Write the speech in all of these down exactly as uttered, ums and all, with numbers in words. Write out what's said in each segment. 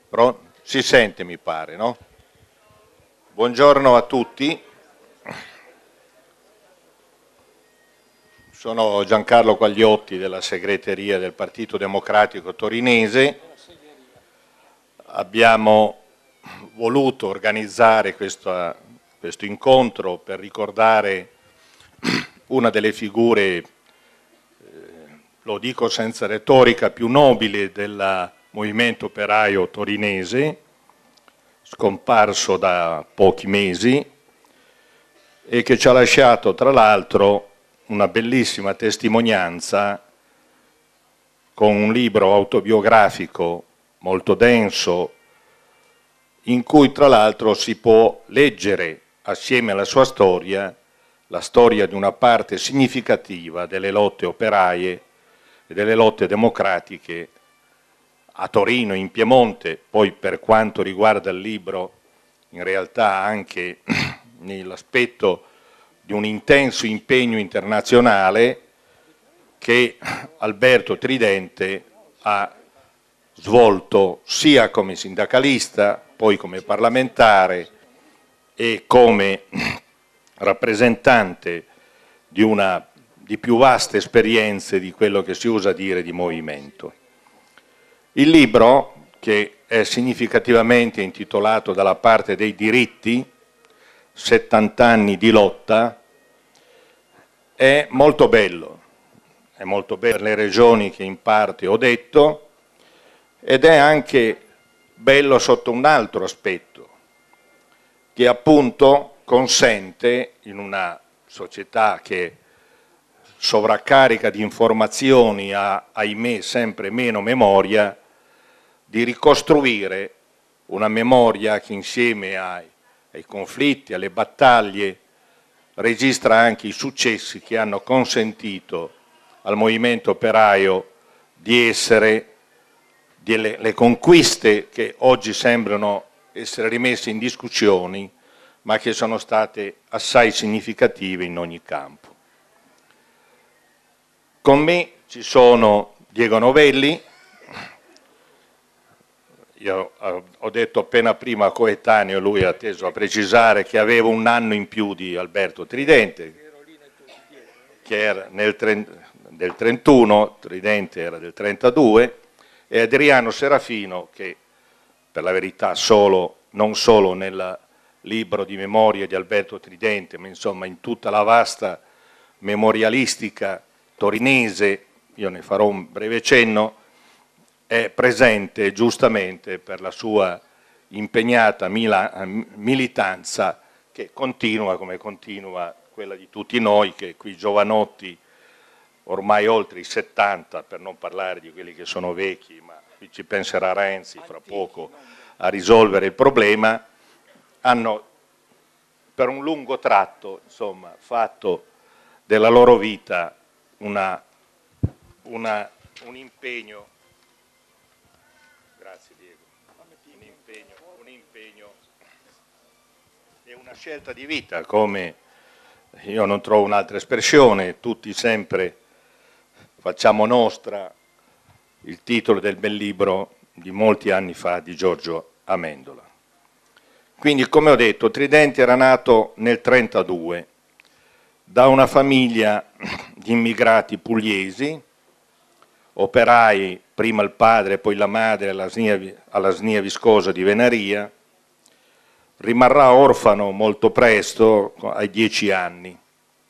Pro? Si sente, mi pare, no? Buongiorno a tutti. Sono Giancarlo Quagliotti della segreteria del Partito Democratico Torinese. Abbiamo voluto organizzare questa, questo incontro per ricordare una delle figure, eh, lo dico senza retorica, più nobili del movimento operaio torinese, scomparso da pochi mesi e che ci ha lasciato tra l'altro una bellissima testimonianza con un libro autobiografico molto denso, in cui tra l'altro si può leggere assieme alla sua storia la storia di una parte significativa delle lotte operaie e delle lotte democratiche a Torino, in Piemonte. Poi per quanto riguarda il libro, in realtà anche nell'aspetto di un intenso impegno internazionale che Alberto Tridente ha svolto sia come sindacalista, poi come parlamentare e come rappresentante di una di più vaste esperienze di quello che si usa dire di movimento. Il libro, che è significativamente intitolato Dalla parte dei diritti, settanta anni di lotta, è molto bello, è molto bello per le ragioni che in parte ho detto, ed è anche bello sotto un altro aspetto, che appunto consente, in una società che sovraccarica di informazioni ha, ahimè, sempre meno memoria, di ricostruire una memoria che insieme ai, ai conflitti, alle battaglie, registra anche i successi che hanno consentito al movimento operaio di essere delle le conquiste che oggi sembrano essere rimesse in discussione, ma che sono state assai significative in ogni campo. Con me ci sono Diego Novelli. Io ho detto appena prima coetaneo, lui ha teso a precisare che avevo un anno in più di Alberto Tridente, che era nel del trentuno, Tridente era del trentadue, e Adriano Serafino, che per la verità solo, non solo nel libro di memorie di Alberto Tridente, ma insomma in tutta la vasta memorialistica torinese, io ne farò un breve cenno, è presente giustamente per la sua impegnata militanza, che continua come continua quella di tutti noi, che qui giovanotti, ormai oltre i settanta, per non parlare di quelli che sono vecchi, ma qui ci penserà Renzi fra poco a risolvere il problema, hanno per un lungo tratto, insomma, fatto della loro vita una, una, un impegno. Grazie Diego. Un impegno, un impegno e una scelta di vita, come io non trovo un'altra espressione, tutti sempre facciamo nostra il titolo del bel libro di molti anni fa di Giorgio Amendola. Quindi, come ho detto, Tridente era nato nel trentadue da una famiglia di immigrati pugliesi, operai, prima il padre, poi la madre alla S N I A, alla S N I A Viscosa di Venaria. Rimarrà orfano molto presto, ai dieci anni.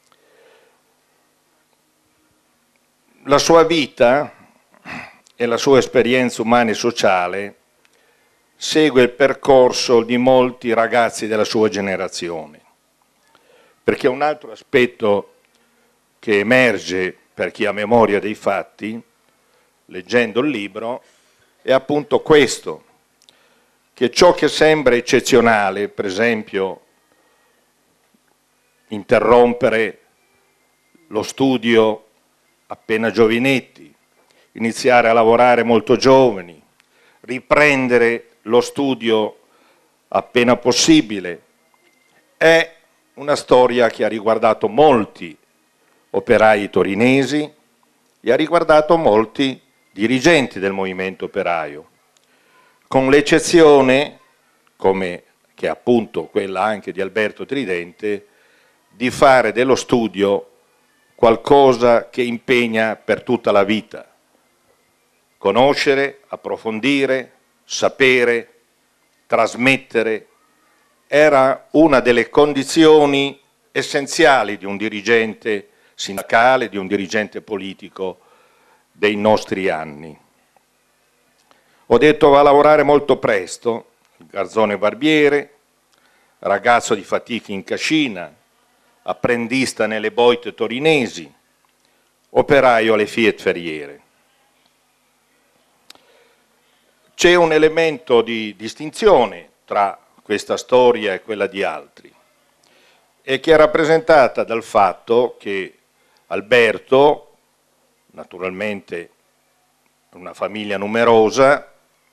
La sua vita e la sua esperienza umana e sociale segue il percorso di molti ragazzi della sua generazione, perché un altro aspetto che emerge per chi ha memoria dei fatti, leggendo il libro, è appunto questo, che ciò che sembra eccezionale, per esempio interrompere lo studio appena giovinetti, iniziare a lavorare molto giovani, riprendere lo studio appena possibile, è una storia che ha riguardato molti operai torinesi e ha riguardato molti dirigenti del movimento operaio. con l'eccezione, come che è appunto quella anche di Alberto Tridente, di fare dello studio qualcosa che impegna per tutta la vita. Conoscere, approfondire, sapere, trasmettere, era una delle condizioni essenziali di un dirigente sindacale, di un dirigente politico dei nostri anni. Ho detto va a lavorare molto presto, il garzone barbiere, ragazzo di fatica in cascina, apprendista nelle boite torinesi, operaio alle Fiat Ferriere. C'è un elemento di distinzione tra questa storia e quella di altri, e che è rappresentata dal fatto che Alberto, naturalmente una famiglia numerosa,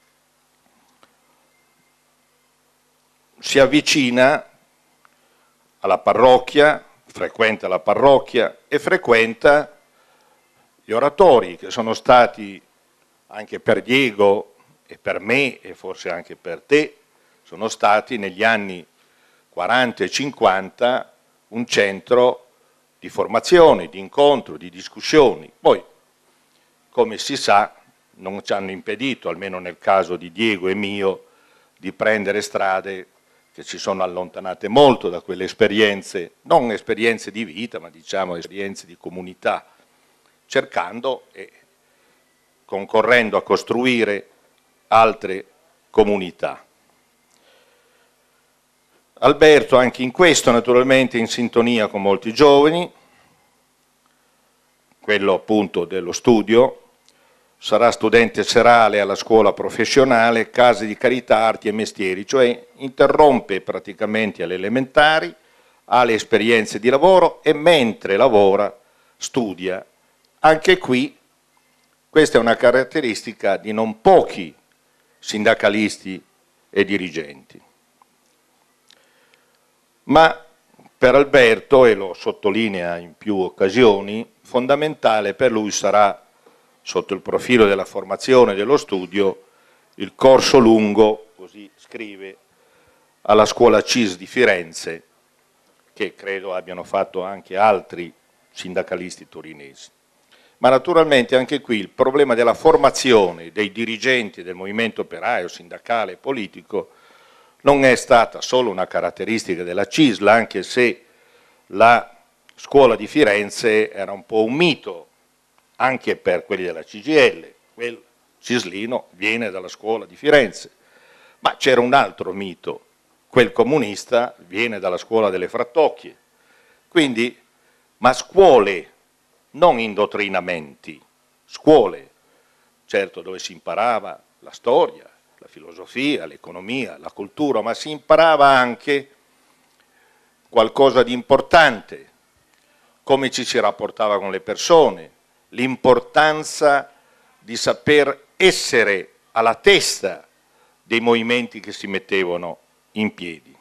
si avvicina alla parrocchia, frequenta la parrocchia e frequenta gli oratori che sono stati anche per Diego e per me e forse anche per te, sono stati negli anni quaranta e cinquanta un centro di formazione, di incontro, di discussioni. Poi, come si sa, non ci hanno impedito, almeno nel caso di Diego e mio, di prendere strade che ci sono allontanate molto da quelle esperienze, non esperienze di vita, ma diciamo esperienze di comunità, cercando e concorrendo a costruire altre comunità. Alberto anche in questo naturalmente in sintonia con molti giovani, quello appunto dello studio, sarà studente serale alla scuola professionale, case di carità, arti e mestieri, cioè interrompe praticamente alle elementari, ha le esperienze di lavoro e mentre lavora studia. Anche qui questa è una caratteristica di non pochi sindacalisti e dirigenti. Ma per Alberto, e lo sottolinea in più occasioni, fondamentale per lui sarà, sotto il profilo della formazione e dello studio, il corso lungo, così scrive, alla scuola C I S di Firenze, che credo abbiano fatto anche altri sindacalisti torinesi. Ma naturalmente anche qui il problema della formazione dei dirigenti del movimento operaio, sindacale e politico non è stata solo una caratteristica della C I S L, anche se la scuola di Firenze era un po' un mito, anche per quelli della C G I L, quel cislino viene dalla scuola di Firenze, ma c'era un altro mito, quel comunista viene dalla scuola delle Frattocchie, quindi, ma scuole, non indottrinamenti, scuole, certo dove si imparava la storia, la filosofia, l'economia, la cultura, ma si imparava anche qualcosa di importante, come ci si rapportava con le persone, l'importanza di saper essere alla testa dei movimenti che si mettevano in piedi.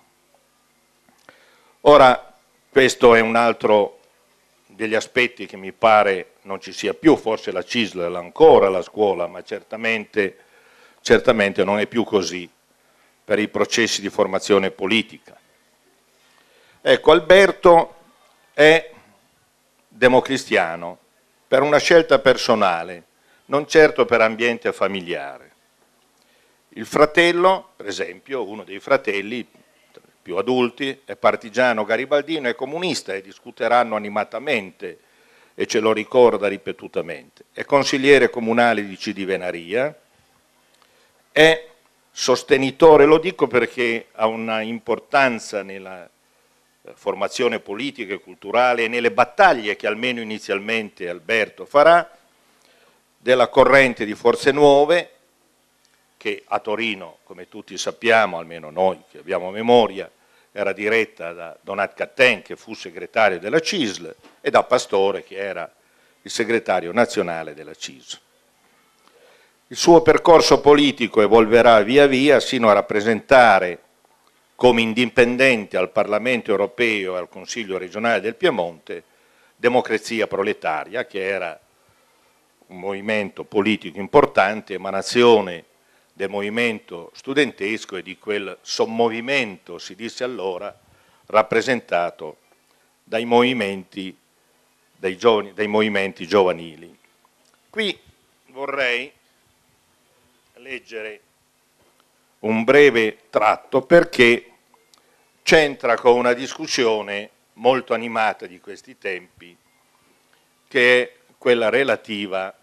Ora, questo è un altro degli aspetti che mi pare non ci sia più, forse la C I S L è ancora la scuola, ma certamente, certamente non è più così per i processi di formazione politica. Ecco, Alberto è democristiano per una scelta personale, non certo per ambiente familiare. Il fratello, per esempio, uno dei fratelli più adulti, è partigiano garibaldino, è comunista e discuteranno animatamente e ce lo ricorda ripetutamente. È consigliere comunale di Cidivenaria, è sostenitore, lo dico perché ha una importanza nella formazione politica e culturale e nelle battaglie che almeno inizialmente Alberto farà, della corrente di Forze Nuove, che a Torino, come tutti sappiamo, almeno noi che abbiamo memoria, era diretta da Donat Catten, che fu segretario della C I S L, e da Pastore, che era il segretario nazionale della C I S L. Il suo percorso politico evolverà via via sino a rappresentare come indipendente al Parlamento europeo e al Consiglio regionale del Piemonte Democrazia Proletaria, che era un movimento politico importante, emanazione del movimento studentesco e di quel sommovimento, si disse allora, rappresentato dai movimenti, dai giovani, dai movimenti giovanili. Qui vorrei leggere un breve tratto perché c'entra con una discussione molto animata di questi tempi, che è quella relativa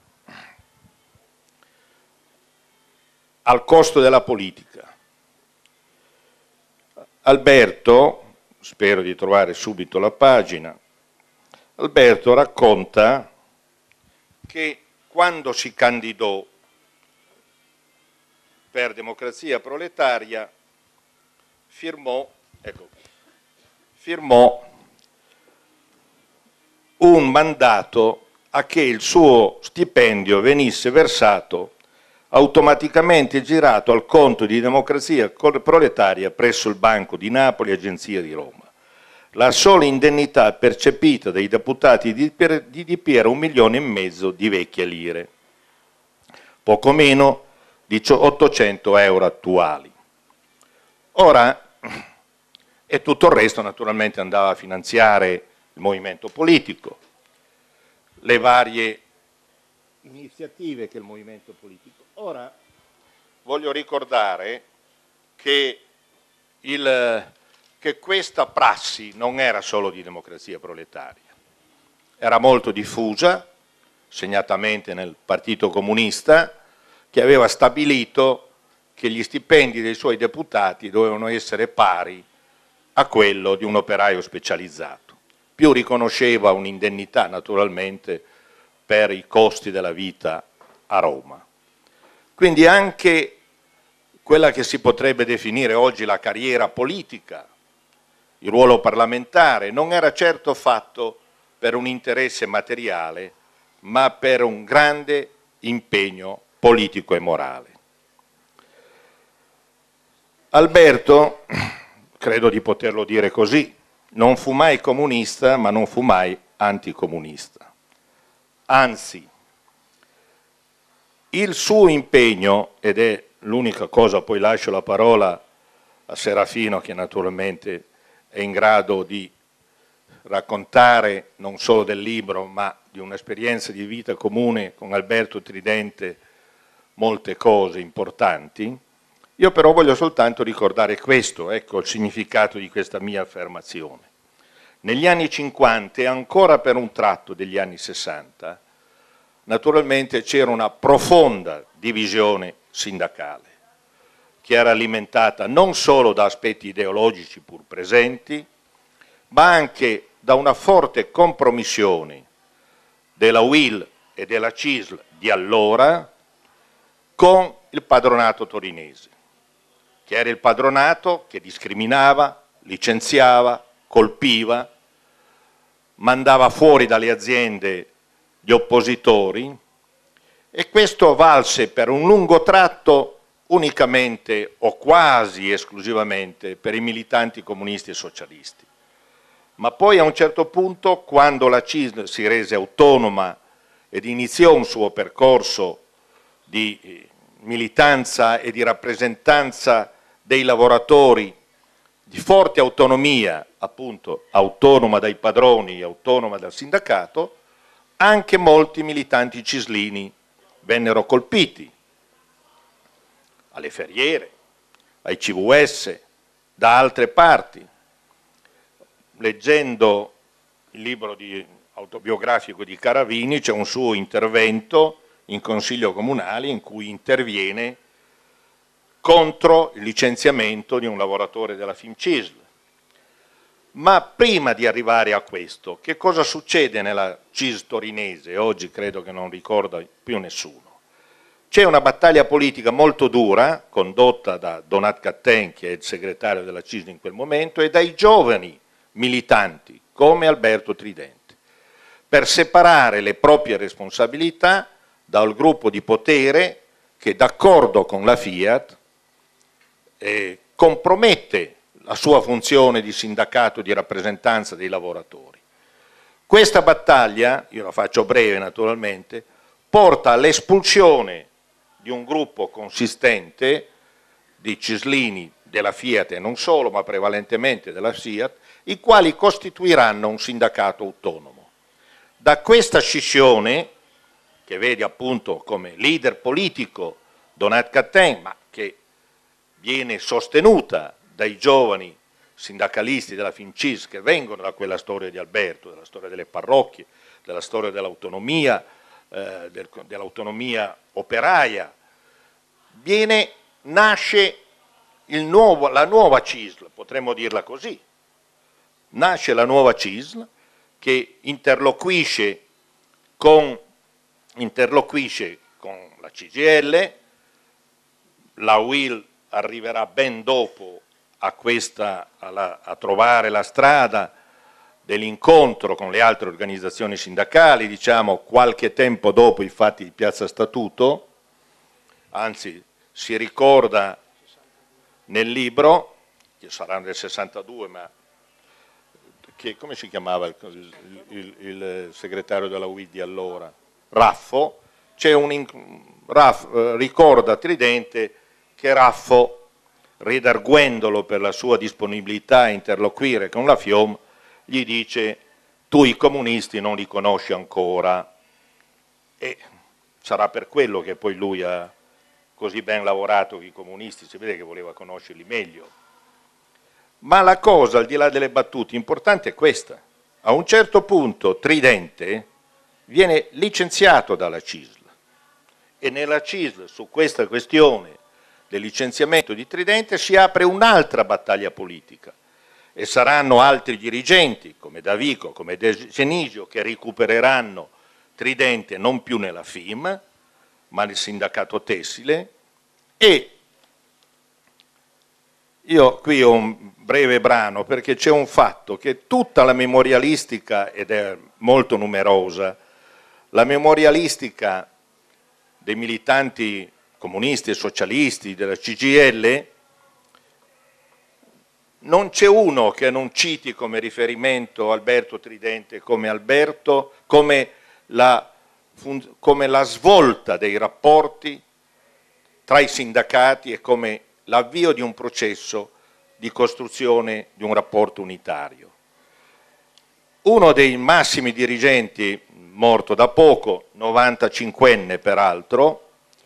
al costo della politica. Alberto, spero di trovare subito la pagina, Alberto racconta che quando si candidò per Democrazia Proletaria firmò, ecco, firmò un mandato a che il suo stipendio venisse versato automaticamente girato al conto di Democrazia Proletaria presso il Banco di Napoli, Agenzia di Roma. La sola indennità percepita dai deputati di D P era un milione e mezzo di vecchie lire, poco meno di ottocento euro attuali. Ora, e tutto il resto naturalmente andava a finanziare il movimento politico, le varie iniziative che il movimento politico. Ora voglio ricordare che, il, che questa prassi non era solo di Democrazia Proletaria, era molto diffusa, segnatamente nel Partito Comunista, che aveva stabilito che gli stipendi dei suoi deputati dovevano essere pari a quello di un operaio specializzato. Più riconosceva un'indennità naturalmente per i costi della vita a Roma. Quindi anche quella che si potrebbe definire oggi la carriera politica, il ruolo parlamentare, non era certo fatto per un interesse materiale, ma per un grande impegno politico e morale. Alberto, credo di poterlo dire così, non fu mai comunista, ma non fu mai anticomunista. Anzi, il suo impegno, ed è l'unica cosa, poi lascio la parola a Serafino che naturalmente è in grado di raccontare non solo del libro, ma di un'esperienza di vita comune con Alberto Tridente, molte cose importanti. Io però voglio soltanto ricordare questo, ecco il significato di questa mia affermazione. Negli anni cinquanta e ancora per un tratto degli anni sessanta, naturalmente c'era una profonda divisione sindacale, che era alimentata non solo da aspetti ideologici pur presenti, ma anche da una forte compromissione della U I L e della C I S L di allora con il padronato torinese, che era il padronato che discriminava, licenziava, colpiva, mandava fuori dalle aziende gli oppositori, e questo valse per un lungo tratto unicamente o quasi esclusivamente per i militanti comunisti e socialisti. Ma poi a un certo punto, quando la C I S L si rese autonoma ed iniziò un suo percorso di militanza e di rappresentanza dei lavoratori, di forte autonomia, appunto autonoma dai padroni e autonoma dal sindacato, anche molti militanti cislini vennero colpiti, alle ferriere, ai C V S, da altre parti. Leggendo il libro di, autobiografico di Caravini c'è un suo intervento in Consiglio Comunale in cui interviene contro il licenziamento di un lavoratore della Fiumcizl. Ma prima di arrivare a questo, che cosa succede nella C I S torinese? Oggi credo che non ricorda più nessuno. C'è una battaglia politica molto dura, condotta da Donat Catten, che è il segretario della C I S in quel momento, e dai giovani militanti, come Alberto Tridente, per separare le proprie responsabilità dal gruppo di potere che, d'accordo con la Fiat, eh, compromette la sua funzione di sindacato di rappresentanza dei lavoratori. Questa battaglia, io la faccio breve naturalmente, porta all'espulsione di un gruppo consistente di cislini della Fiat e non solo, ma prevalentemente della Fiat, i quali costituiranno un sindacato autonomo. Da questa scissione, che vede appunto come leader politico Donat Cattin, ma che viene sostenuta dai giovani sindacalisti della FINCIS che vengono da quella storia di Alberto, della storia delle parrocchie, della storia dell'autonomia, eh, del, dell'autonomia operaia, viene, nasce il nuovo, la nuova C I S L, potremmo dirla così, nasce la nuova C I S L che interloquisce con, interloquisce con la C G I L, la U I L arriverà ben dopo a, questa, alla, a trovare la strada dell'incontro con le altre organizzazioni sindacali, diciamo qualche tempo dopo i fatti di Piazza Statuto, anzi si ricorda nel libro, che sarà nel sessantadue, ma che, come si chiamava il, il, il segretario della U I di allora? Raffo, c'è un Raff, eh, ricorda Tridente che Raffo, redarguendolo per la sua disponibilità a interloquire con la FIOM, gli dice: tu i comunisti non li conosci ancora, e sarà per quello che poi lui ha così ben lavorato con i comunisti, si vede che voleva conoscerli meglio. Ma la cosa, al di là delle battute, importante è questa: a un certo punto Tridente viene licenziato dalla C I S L, e nella C I S L su questa questione del licenziamento di Tridente si apre un'altra battaglia politica, e saranno altri dirigenti come Davico, come De Genisio, che recupereranno Tridente non più nella F I M ma nel sindacato tessile. E io qui ho un breve brano perché c'è un fatto che tutta la memorialistica, ed è molto numerosa, la memorialistica dei militanti comunisti e socialisti della C G I L, non c'è uno che non citi come riferimento Alberto Tridente come Alberto, come la, come la svolta dei rapporti tra i sindacati e come l'avvio di un processo di costruzione di un rapporto unitario. Uno dei massimi dirigenti, morto da poco, novantacinquenne peraltro,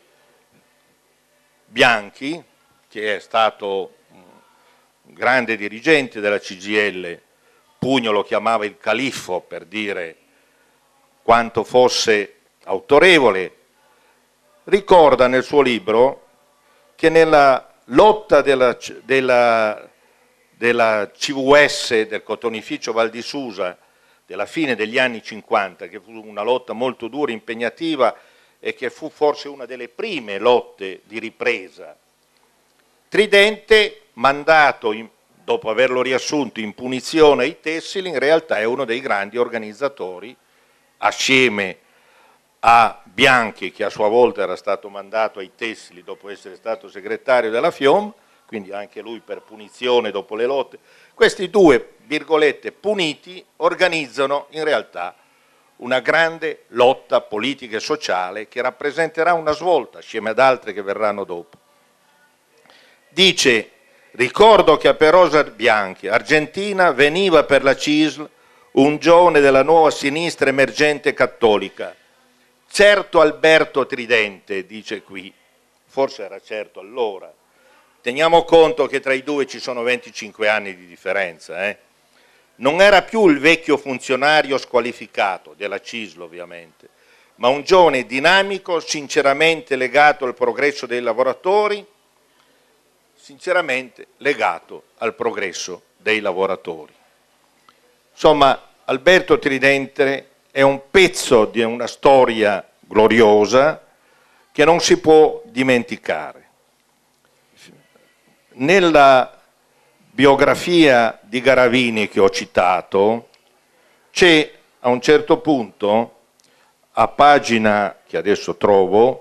Bianchi, che è stato un grande dirigente della C G I L, Pugno lo chiamava il califfo per dire quanto fosse autorevole, ricorda nel suo libro che nella lotta della, della, della C V S, del cotonificio Val di Susa, della fine degli anni cinquanta, che fu una lotta molto dura, impegnativa, e che fu forse una delle prime lotte di ripresa, Tridente, mandato in, dopo averlo riassunto in punizione ai tessili, in realtà è uno dei grandi organizzatori, assieme a Bianchi, che a sua volta era stato mandato ai tessili dopo essere stato segretario della FIOM, quindi anche lui per punizione dopo le lotte. Questi due, virgolette, puniti, organizzano in realtà una grande lotta politica e sociale che rappresenterà una svolta assieme ad altre che verranno dopo. Dice: ricordo che a Perosa Bianchi, Argentina, veniva per la C I S L un giovane della nuova sinistra emergente cattolica, certo Alberto Tridente, dice qui, forse era certo allora, teniamo conto che tra i due ci sono venticinque anni di differenza, eh? Non era più il vecchio funzionario squalificato della C I S L ovviamente, ma un giovane dinamico, sinceramente legato al progresso dei lavoratori, sinceramente legato al progresso dei lavoratori. Insomma, Alberto Tridente è un pezzo di una storia gloriosa che non si può dimenticare. Nella biografia di Garavini che ho citato c'è a un certo punto, a pagina che adesso trovo,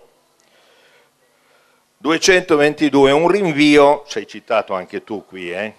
duecentoventidue, un rinvio, sei citato anche tu qui, eh?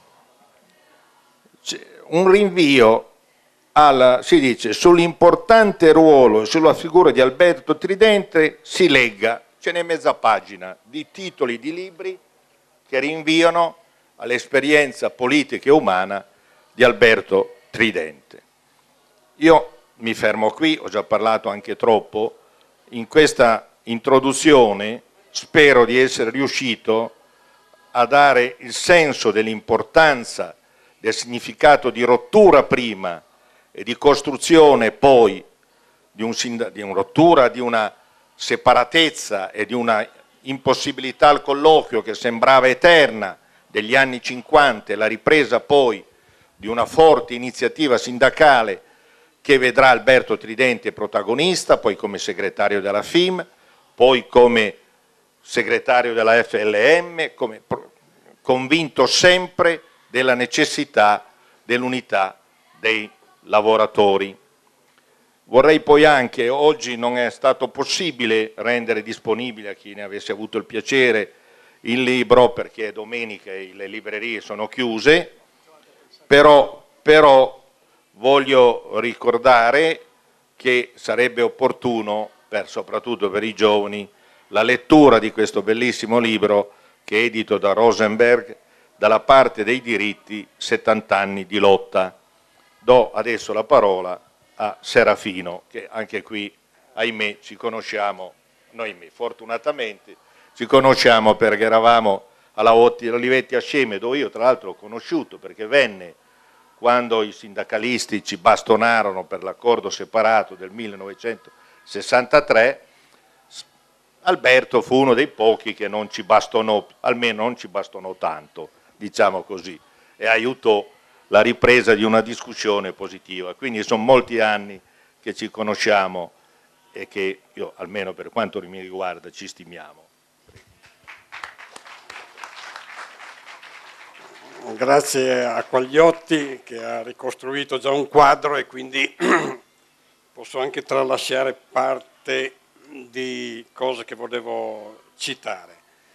un rinvio alla, si dice, sull'importante ruolo e sulla figura di Alberto Tridente si legga, ce n'è mezza pagina di titoli di libri che rinviano all'esperienza politica e umana di Alberto Tridente. Io mi fermo qui, ho già parlato anche troppo. In questa introduzione spero di essere riuscito a dare il senso dell'importanza, del significato di rottura prima e di costruzione poi, di, un, di una rottura, di una separatezza e di una impossibilità al colloquio che sembrava eterna degli anni cinquanta e la ripresa poi di una forte iniziativa sindacale che vedrà Alberto Tridente protagonista, poi come segretario della F I M, poi come segretario della F L M, come convinto sempre della necessità dell'unità dei lavoratori. Vorrei poi anche, oggi non è stato possibile rendere disponibile a chi ne avesse avuto il piacere il libro, perché è domenica e le librerie sono chiuse, però, però voglio ricordare che sarebbe opportuno, per, soprattutto per i giovani, la lettura di questo bellissimo libro che è edito da Rosenberg, Dalla parte dei diritti, settanta anni di lotta. Do adesso la parola a Serafino, che anche qui, ahimè, ci conosciamo, noi fortunatamente ci conosciamo perché eravamo alla Olivetti a Sceme, dove io tra l'altro l'ho conosciuto perché venne quando i sindacalisti ci bastonarono per l'accordo separato del millenovecentosessantatré. Alberto fu uno dei pochi che non ci bastonò, almeno non ci bastonò tanto, diciamo così, e aiutò la ripresa di una discussione positiva. Quindi sono molti anni che ci conosciamo e che io, almeno per quanto mi riguarda, ci stimiamo. Grazie a Quagliotti che ha ricostruito già un quadro e quindi posso anche tralasciare parte di cose che volevo citare.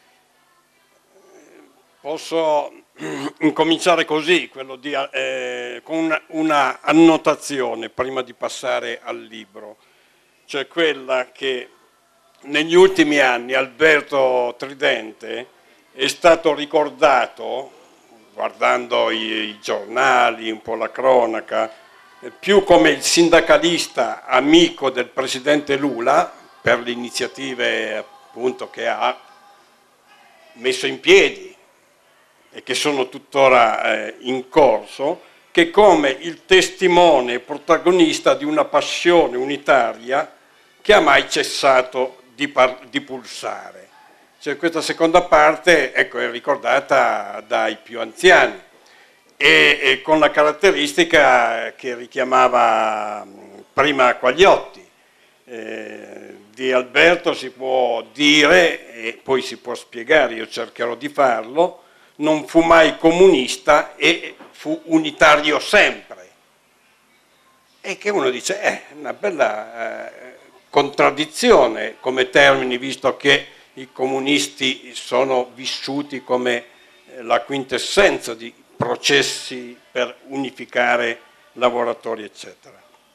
Posso incominciare così, quello di, eh, con una, una annotazione prima di passare al libro, cioè quella che negli ultimi anni Alberto Tridente è stato ricordato, guardando i, i giornali, un po' la cronaca, più come il sindacalista amico del presidente Lula, per le iniziative appunto che ha messo in piedi e che sono tuttora eh, in corso, che come il testimone e protagonista di una passione unitaria che ha mai cessato di, di pulsare. Cioè, questa seconda parte, ecco, è ricordata dai più anziani e, e con la caratteristica che richiamava prima Quagliotti. Eh, di Alberto si può dire, e poi si può spiegare, io cercherò di farlo, non fu mai comunista e fu unitario sempre. E che uno dice, è eh, una bella eh, contraddizione come termini, visto che i comunisti sono vissuti come la quintessenza di processi per unificare lavoratori, eccetera.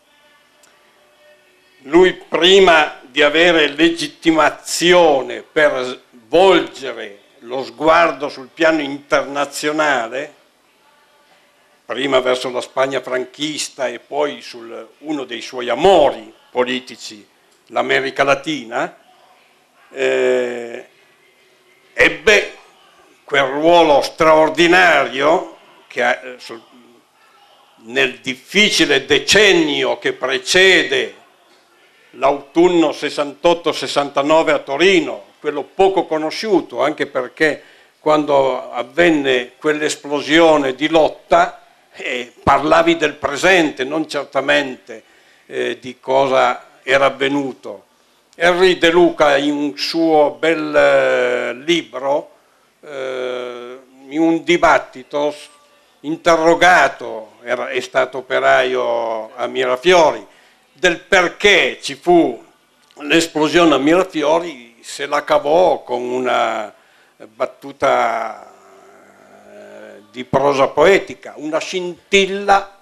Lui, prima di avere legittimazione per volgere lo sguardo sul piano internazionale, prima verso la Spagna franchista e poi su uno dei suoi amori politici, l'America Latina, eh, ebbe quel ruolo straordinario che eh, sul, nel difficile decennio che precede l'autunno sessantotto sessantanove a Torino, quello poco conosciuto, anche perché quando avvenne quell'esplosione di lotta eh, parlavi del presente, non certamente eh, di cosa era avvenuto. Henri De Luca, in un suo bel eh, libro, eh, in un dibattito interrogato, era, è stato operaio a Mirafiori, del perché ci fu l'esplosione a Mirafiori, se la cavò con una battuta eh, di prosa poetica, una scintilla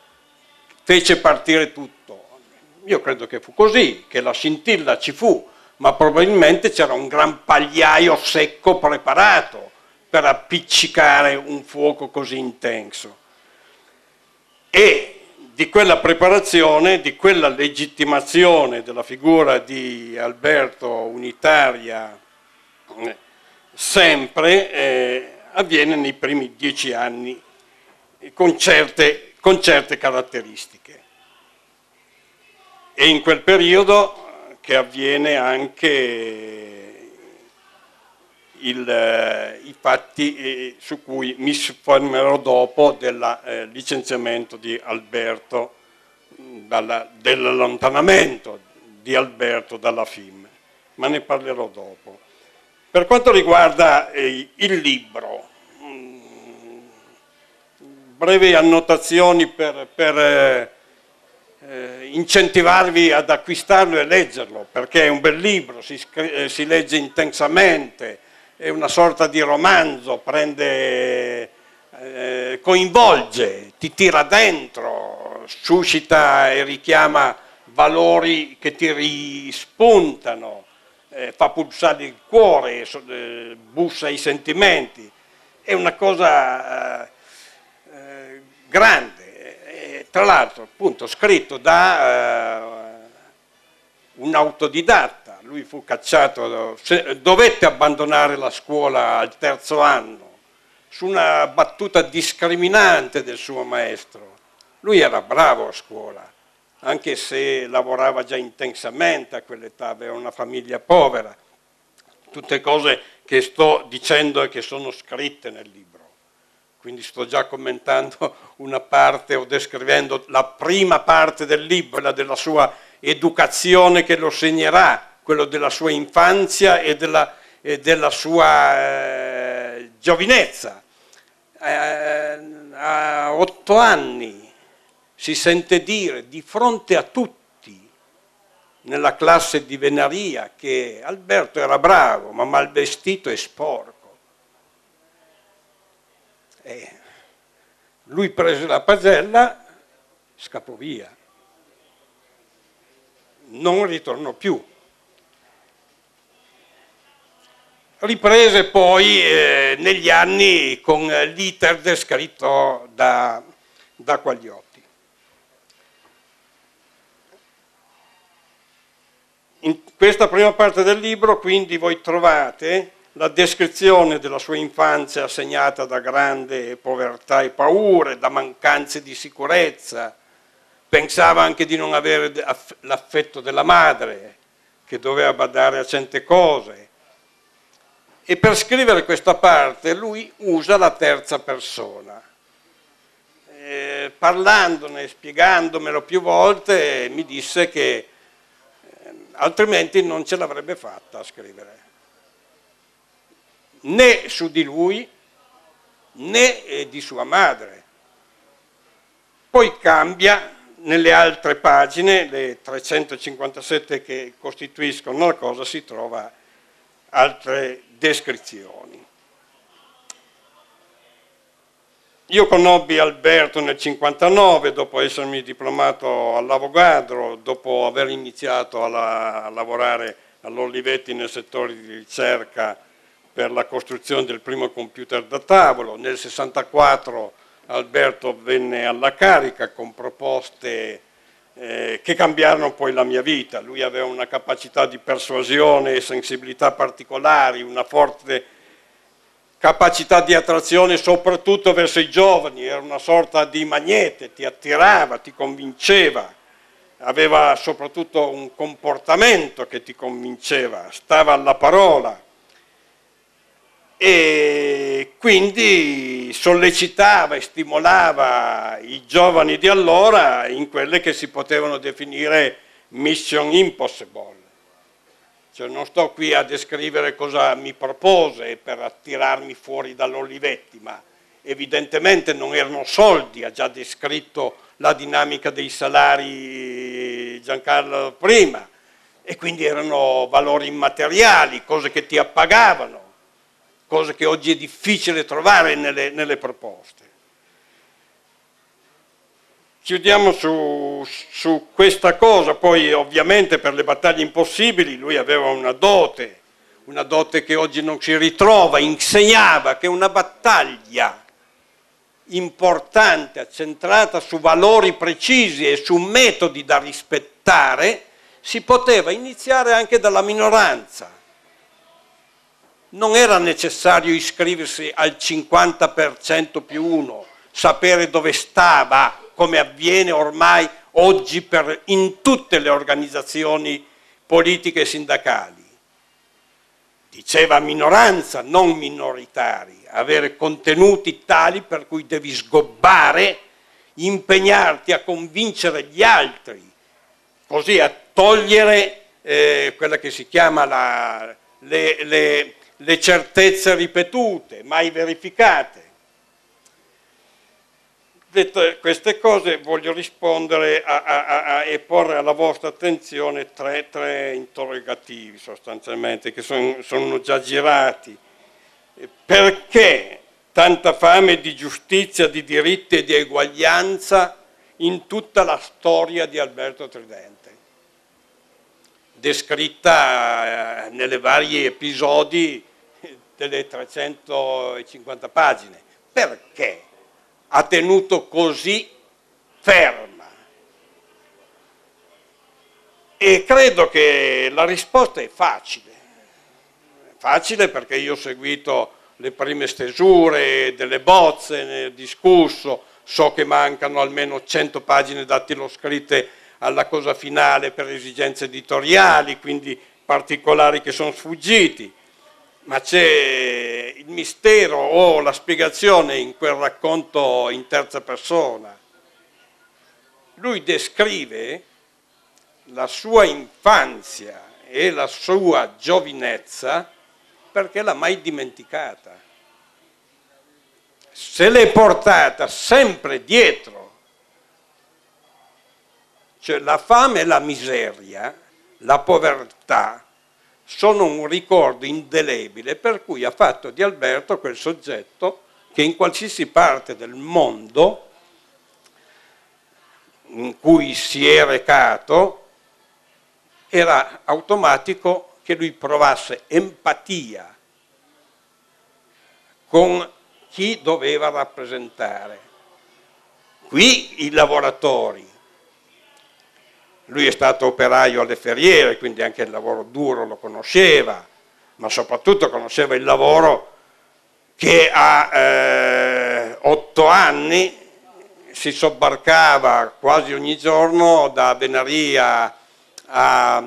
fece partire tutto. Io credo che fu così, che la scintilla ci fu, ma probabilmente c'era un gran pagliaio secco preparato per appiccicare un fuoco così intenso. E di quella preparazione, di quella legittimazione della figura di Alberto unitaria eh, sempre eh, avviene nei primi dieci anni con certe, con certe caratteristiche. E in quel periodo che avviene anche il, eh, i fatti eh, su cui mi soffermerò dopo del eh, licenziamento di Alberto, dalla, dell'allontanamento di Alberto dalla F I M, ma ne parlerò dopo. Per quanto riguarda eh, il libro, mh, brevi annotazioni per, per eh, eh, incentivarvi ad acquistarlo e leggerlo, perché è un bel libro, si, eh, si legge intensamente, è una sorta di romanzo, prende, eh, coinvolge, ti tira dentro, suscita e richiama valori che ti rispuntano, eh, fa pulsare il cuore, eh, bussa i sentimenti. È una cosa eh, eh, grande, eh, tra l'altro appunto scritto da eh, un autodidatta. Lui fu cacciato, dovette abbandonare la scuola al terzo anno su una battuta discriminante del suo maestro. Lui era bravo a scuola, anche se lavorava già intensamente a quell'età, aveva una famiglia povera. Tutte cose che sto dicendo e che sono scritte nel libro. Quindi sto già commentando una parte o descrivendo la prima parte del libro, quella della sua educazione che lo segnerà, quello della sua infanzia e della, e della sua eh, giovinezza. Eh, a otto anni si sente dire di fronte a tutti nella classe di Venaria che Alberto era bravo ma mal vestito e sporco. E lui prese la pagella, scappò via, non ritornò più. Riprese poi eh, negli anni con l'iter descritto da, da Quagliotti. In questa prima parte del libro quindi voi trovate la descrizione della sua infanzia segnata da grande povertà e paure, da mancanze di sicurezza. Pensava anche di non avere l'affetto della madre, che doveva badare a certe cose. E per scrivere questa parte lui usa la terza persona. Eh, parlandone, spiegandomelo più volte, mi disse che eh, altrimenti non ce l'avrebbe fatta a scrivere. Né su di lui, né eh, di sua madre. Poi cambia nelle altre pagine, le trecentocinquantasette che costituiscono la cosa, si trova altre descrizioni. Io conobbi Alberto nel cinquantanove, dopo essermi diplomato all'Avogadro, dopo aver iniziato a, la, a lavorare all'Olivetti nel settore di ricerca per la costruzione del primo computer da tavolo. Nel sessantaquattro Alberto venne alla carica con proposte eh, che cambiarono poi la mia vita. Lui aveva una capacità di persuasione e sensibilità particolari, una forte capacità di attrazione soprattutto verso i giovani, era una sorta di magnete, ti attirava, ti convinceva, aveva soprattutto un comportamento che ti convinceva, stava alla parola. E quindi sollecitava e stimolava i giovani di allora in quelle che si potevano definire mission impossible. Cioè non sto qui a descrivere cosa mi propose per attirarmi fuori dall'Olivetti, ma evidentemente non erano soldi, ha già descritto la dinamica dei salari Giancarlo prima, e quindi erano valori immateriali, cose che ti appagavano, cose che oggi è difficile trovare nelle, nelle proposte. chiudiamo su, su questa cosa. Poi ovviamente per le battaglie impossibili lui aveva una dote, una dote che oggi non si ritrova, insegnava che una battaglia importante, centrata su valori precisi e su metodi da rispettare, si poteva iniziare anche dalla minoranza. Non era necessario iscriversi al cinquanta per cento più uno, sapere dove stava, come avviene ormai oggi per, in tutte le organizzazioni politiche e sindacali. Diceva minoranza, non minoritari, avere contenuti tali per cui devi sgobbare, impegnarti a convincere gli altri, così a togliere eh, quella che si chiama la, le, le, le certezze ripetute, mai verificate. Dette queste cose voglio rispondere a, a, a, a, e porre alla vostra attenzione tre, tre interrogativi sostanzialmente che son, sono già girati. Perché tanta fame di giustizia, di diritti e di eguaglianza in tutta la storia di Alberto Tridente, descritta eh, nelle vari episodi delle trecentocinquanta pagine? Perché ha tenuto così ferma? E credo che la risposta è facile. Facile perché io ho seguito le prime stesure delle bozze, ne ho discusso, so che mancano almeno cento pagine dattiloscritte alla cosa finale per esigenze editoriali, quindi particolari che sono sfuggiti. Ma c'è il mistero o la spiegazione in quel racconto in terza persona. Lui descrive la sua infanzia e la sua giovinezza perché l'ha mai dimenticata. Se l'è portata sempre dietro. Cioè la fame e la miseria, la povertà, sono un ricordo indelebile per cui ha fatto di Alberto quel soggetto che in qualsiasi parte del mondo in cui si è recato era automatico che lui provasse empatia con chi doveva rappresentare. Qui i lavoratori. Lui è stato operaio alle ferriere, quindi anche il lavoro duro lo conosceva, ma soprattutto conosceva il lavoro che a eh, otto anni si sobbarcava quasi ogni giorno da Venaria a,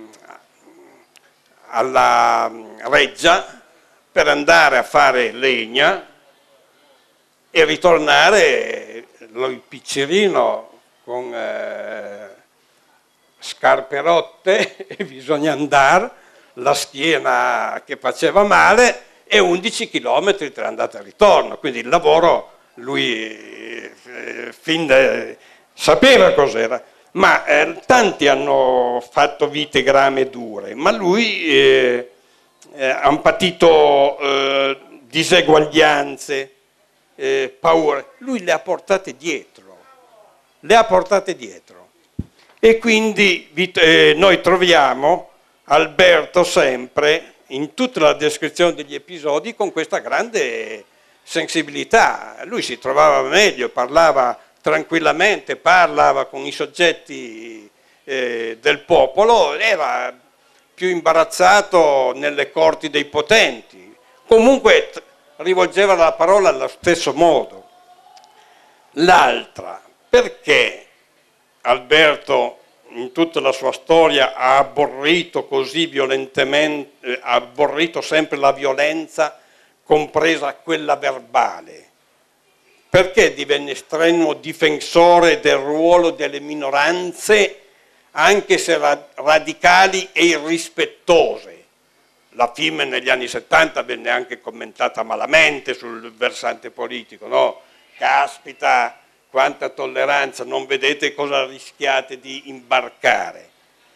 alla Reggia per andare a fare legna e ritornare, il piccirino con eh, scarpe rotte e bisogna andare, la schiena che faceva male e undici chilometri tra andata e ritorno, quindi il lavoro lui eh, fin de, sapeva cos'era, ma eh, tanti hanno fatto vite grame dure, ma lui eh, eh, ha patito eh, diseguaglianze, eh, paure, lui le ha portate dietro, le ha portate dietro. E quindi eh, noi troviamo Alberto sempre, in tutta la descrizione degli episodi, con questa grande sensibilità. Lui si trovava meglio, parlava tranquillamente, parlava con i soggetti eh, del popolo, era più imbarazzato nelle corti dei potenti. Comunque rivolgeva la parola allo stesso modo. L'altra, perché Alberto in tutta la sua storia ha abborrito così violentemente, ha abborrito sempre la violenza, compresa quella verbale? Perché divenne strenuo difensore del ruolo delle minoranze, anche se radicali e irrispettose? La F I M negli anni settanta venne anche commentata malamente sul versante politico, no? Caspita, quanta tolleranza, non vedete cosa rischiate di imbarcare.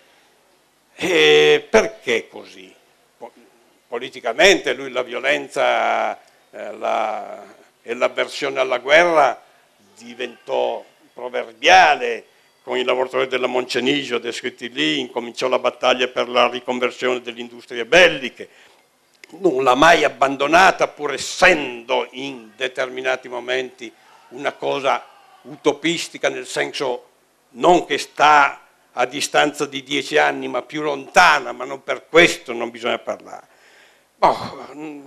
E perché così? Politicamente lui la violenza eh, la, e l'avversione alla guerra diventò proverbiale, con i lavoratori della Moncenigio descritti lì, incominciò la battaglia per la riconversione delle industrie belliche, non l'ha mai abbandonata pur essendo in determinati momenti una cosa utopistica, nel senso non che sta a distanza di dieci anni ma più lontana, ma non per questo non bisogna parlare. Oh,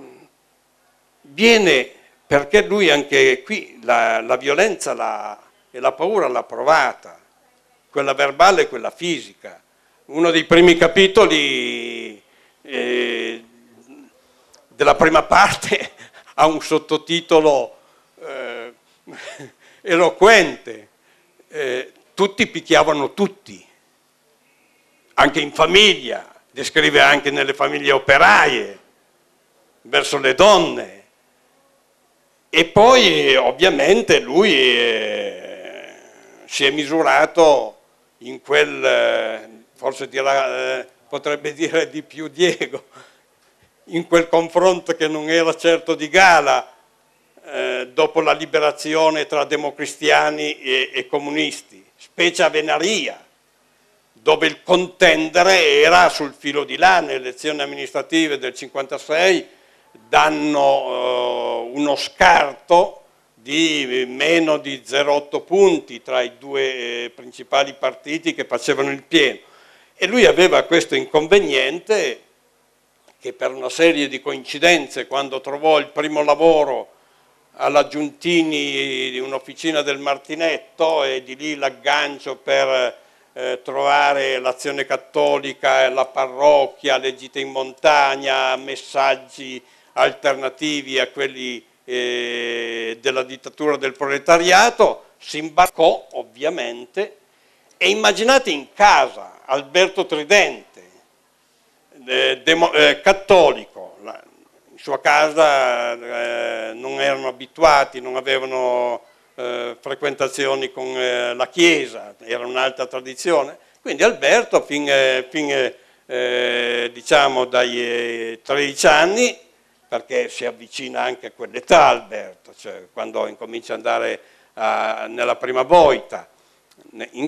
viene perché lui anche qui la, la violenza la, e la paura l'ha provata, quella verbale e quella fisica. Uno dei primi capitoli eh, della prima parte ha un sottotitolo eh, eloquente, eh, tutti picchiavano tutti, anche in famiglia, descrive anche nelle famiglie operaie, verso le donne. E poi ovviamente lui eh, si è misurato in quel, eh, forse dirà, eh, potrebbe dire di più Diego, in quel confronto che non era certo di gala, eh, dopo la liberazione tra democristiani e, e comunisti, specie a Venaria, dove il contendere era sul filo di là. Nelle elezioni amministrative del cinquantasei danno uh, uno scarto di meno di zero virgola otto punti tra i due eh, principali partiti che facevano il pieno, e lui aveva questo inconveniente che per una serie di coincidenze, quando trovò il primo lavoro alla Giuntini di un'officina del Martinetto, e di lì l'aggancio per eh, trovare l'Azione Cattolica, la parrocchia, le gite in montagna, messaggi alternativi a quelli eh, della dittatura del proletariato, si imbarcò ovviamente, e immaginate in casa Alberto Tridente, eh, demo, eh, cattolico, la, in sua casa eh, non erano abituati, non avevano eh, frequentazioni con eh, la Chiesa, era un'altra tradizione, quindi Alberto fin, eh, fin eh, diciamo dai eh, tredici anni, perché si avvicina anche a quell'età Alberto, cioè quando incomincia ad andare a, nella prima boita in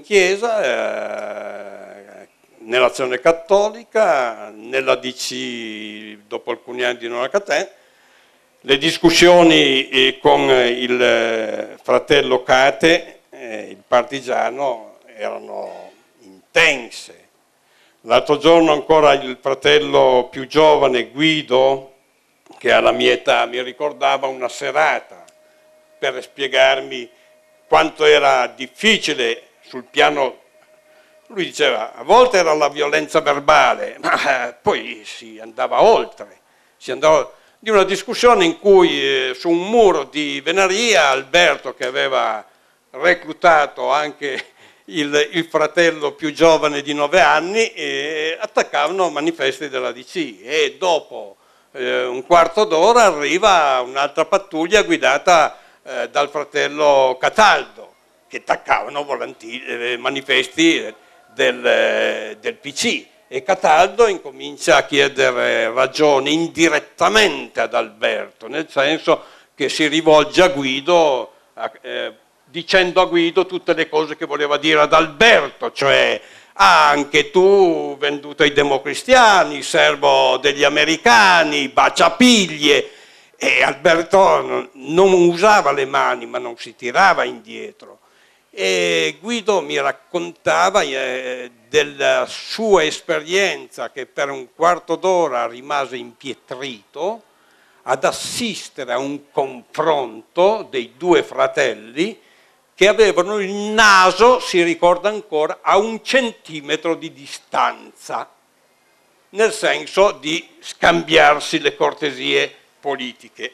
chiesa, eh, nell'Azione Cattolica, nella D C dopo alcuni anni di Nona Catena, le discussioni eh, con il eh, fratello Cate, eh, il partigiano, erano intense. L'altro giorno ancora il fratello più giovane, Guido, che alla mia età mi ricordava una serata per spiegarmi quanto era difficile sul piano, lui diceva, a volte era la violenza verbale, ma poi si andava oltre, si andava di una discussione in cui eh, su un muro di Venaria Alberto, che aveva reclutato anche il, il fratello più giovane di nove anni, eh, attaccavano manifesti della D C, e dopo eh, un quarto d'ora arriva un'altra pattuglia guidata eh, dal fratello Cataldo, che attaccavano eh, manifesti del, eh, del P C, e Cataldo incomincia a chiedere ragioni indirettamente ad Alberto, nel senso che si rivolge a Guido eh, dicendo a Guido tutte le cose che voleva dire ad Alberto, cioè ah, anche tu venduto ai democristiani, servo degli americani, baciapiglie. E Alberto non, non usava le mani, ma non si tirava indietro. E Guido mi raccontava eh, della sua esperienza, che per un quarto d'ora rimase impietrito ad assistere a un confronto dei due fratelli che avevano il naso, si ricorda ancora, a un centimetro di distanza, nel senso di scambiarsi le cortesie politiche.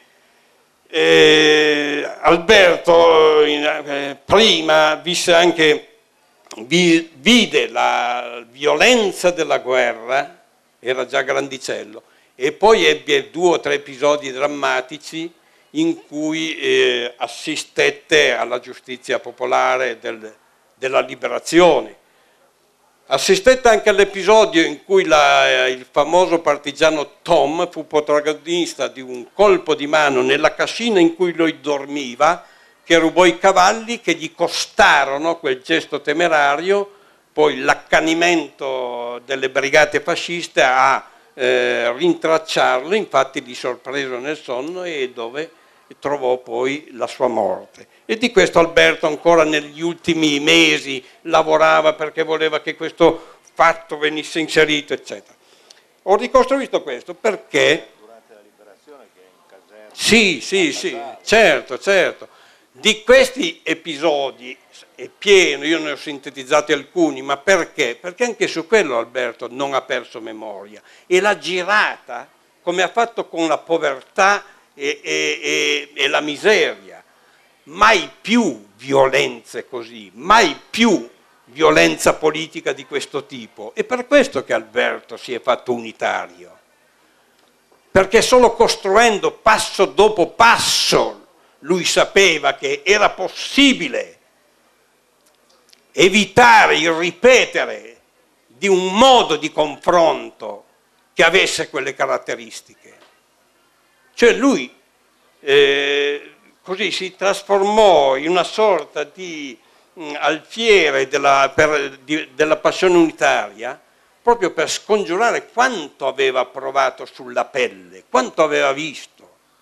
Eh, Alberto eh, prima visse anche, vi, vide la violenza della guerra, era già grandicello, e poi ebbe due o tre episodi drammatici in cui eh, assistette alla giustizia popolare del, della liberazione. Assistette anche all'episodio in cui la, il famoso partigiano Tom fu protagonista di un colpo di mano nella cascina in cui lui dormiva, che che rubò i cavalli che gli costarono quel gesto temerario, poi l'accanimento delle brigate fasciste a eh, rintracciarlo, infatti li sorpresero nel sonno e dove trovò poi la sua morte. E di questo Alberto ancora negli ultimi mesi lavorava perché voleva che questo fatto venisse inserito, eccetera. Ho ricostruito questo perché... Durante la liberazione che è in caserma... Sì, sì, sì, certo, certo. Di questi episodi è pieno, io ne ho sintetizzati alcuni, ma perché? Perché anche su quello Alberto non ha perso memoria e l'ha girata come ha fatto con la povertà e, e, e, e la miseria. Mai più violenze così, mai più violenza politica di questo tipo. È per questo che Alberto si è fatto unitario, perché solo costruendo passo dopo passo lui sapeva che era possibile evitare il ripetere di un modo di confronto che avesse quelle caratteristiche. Cioè lui eh, così si trasformò in una sorta di mh, alfiere della, per, di, della passione unitaria, proprio per scongiurare quanto aveva provato sulla pelle, quanto aveva visto.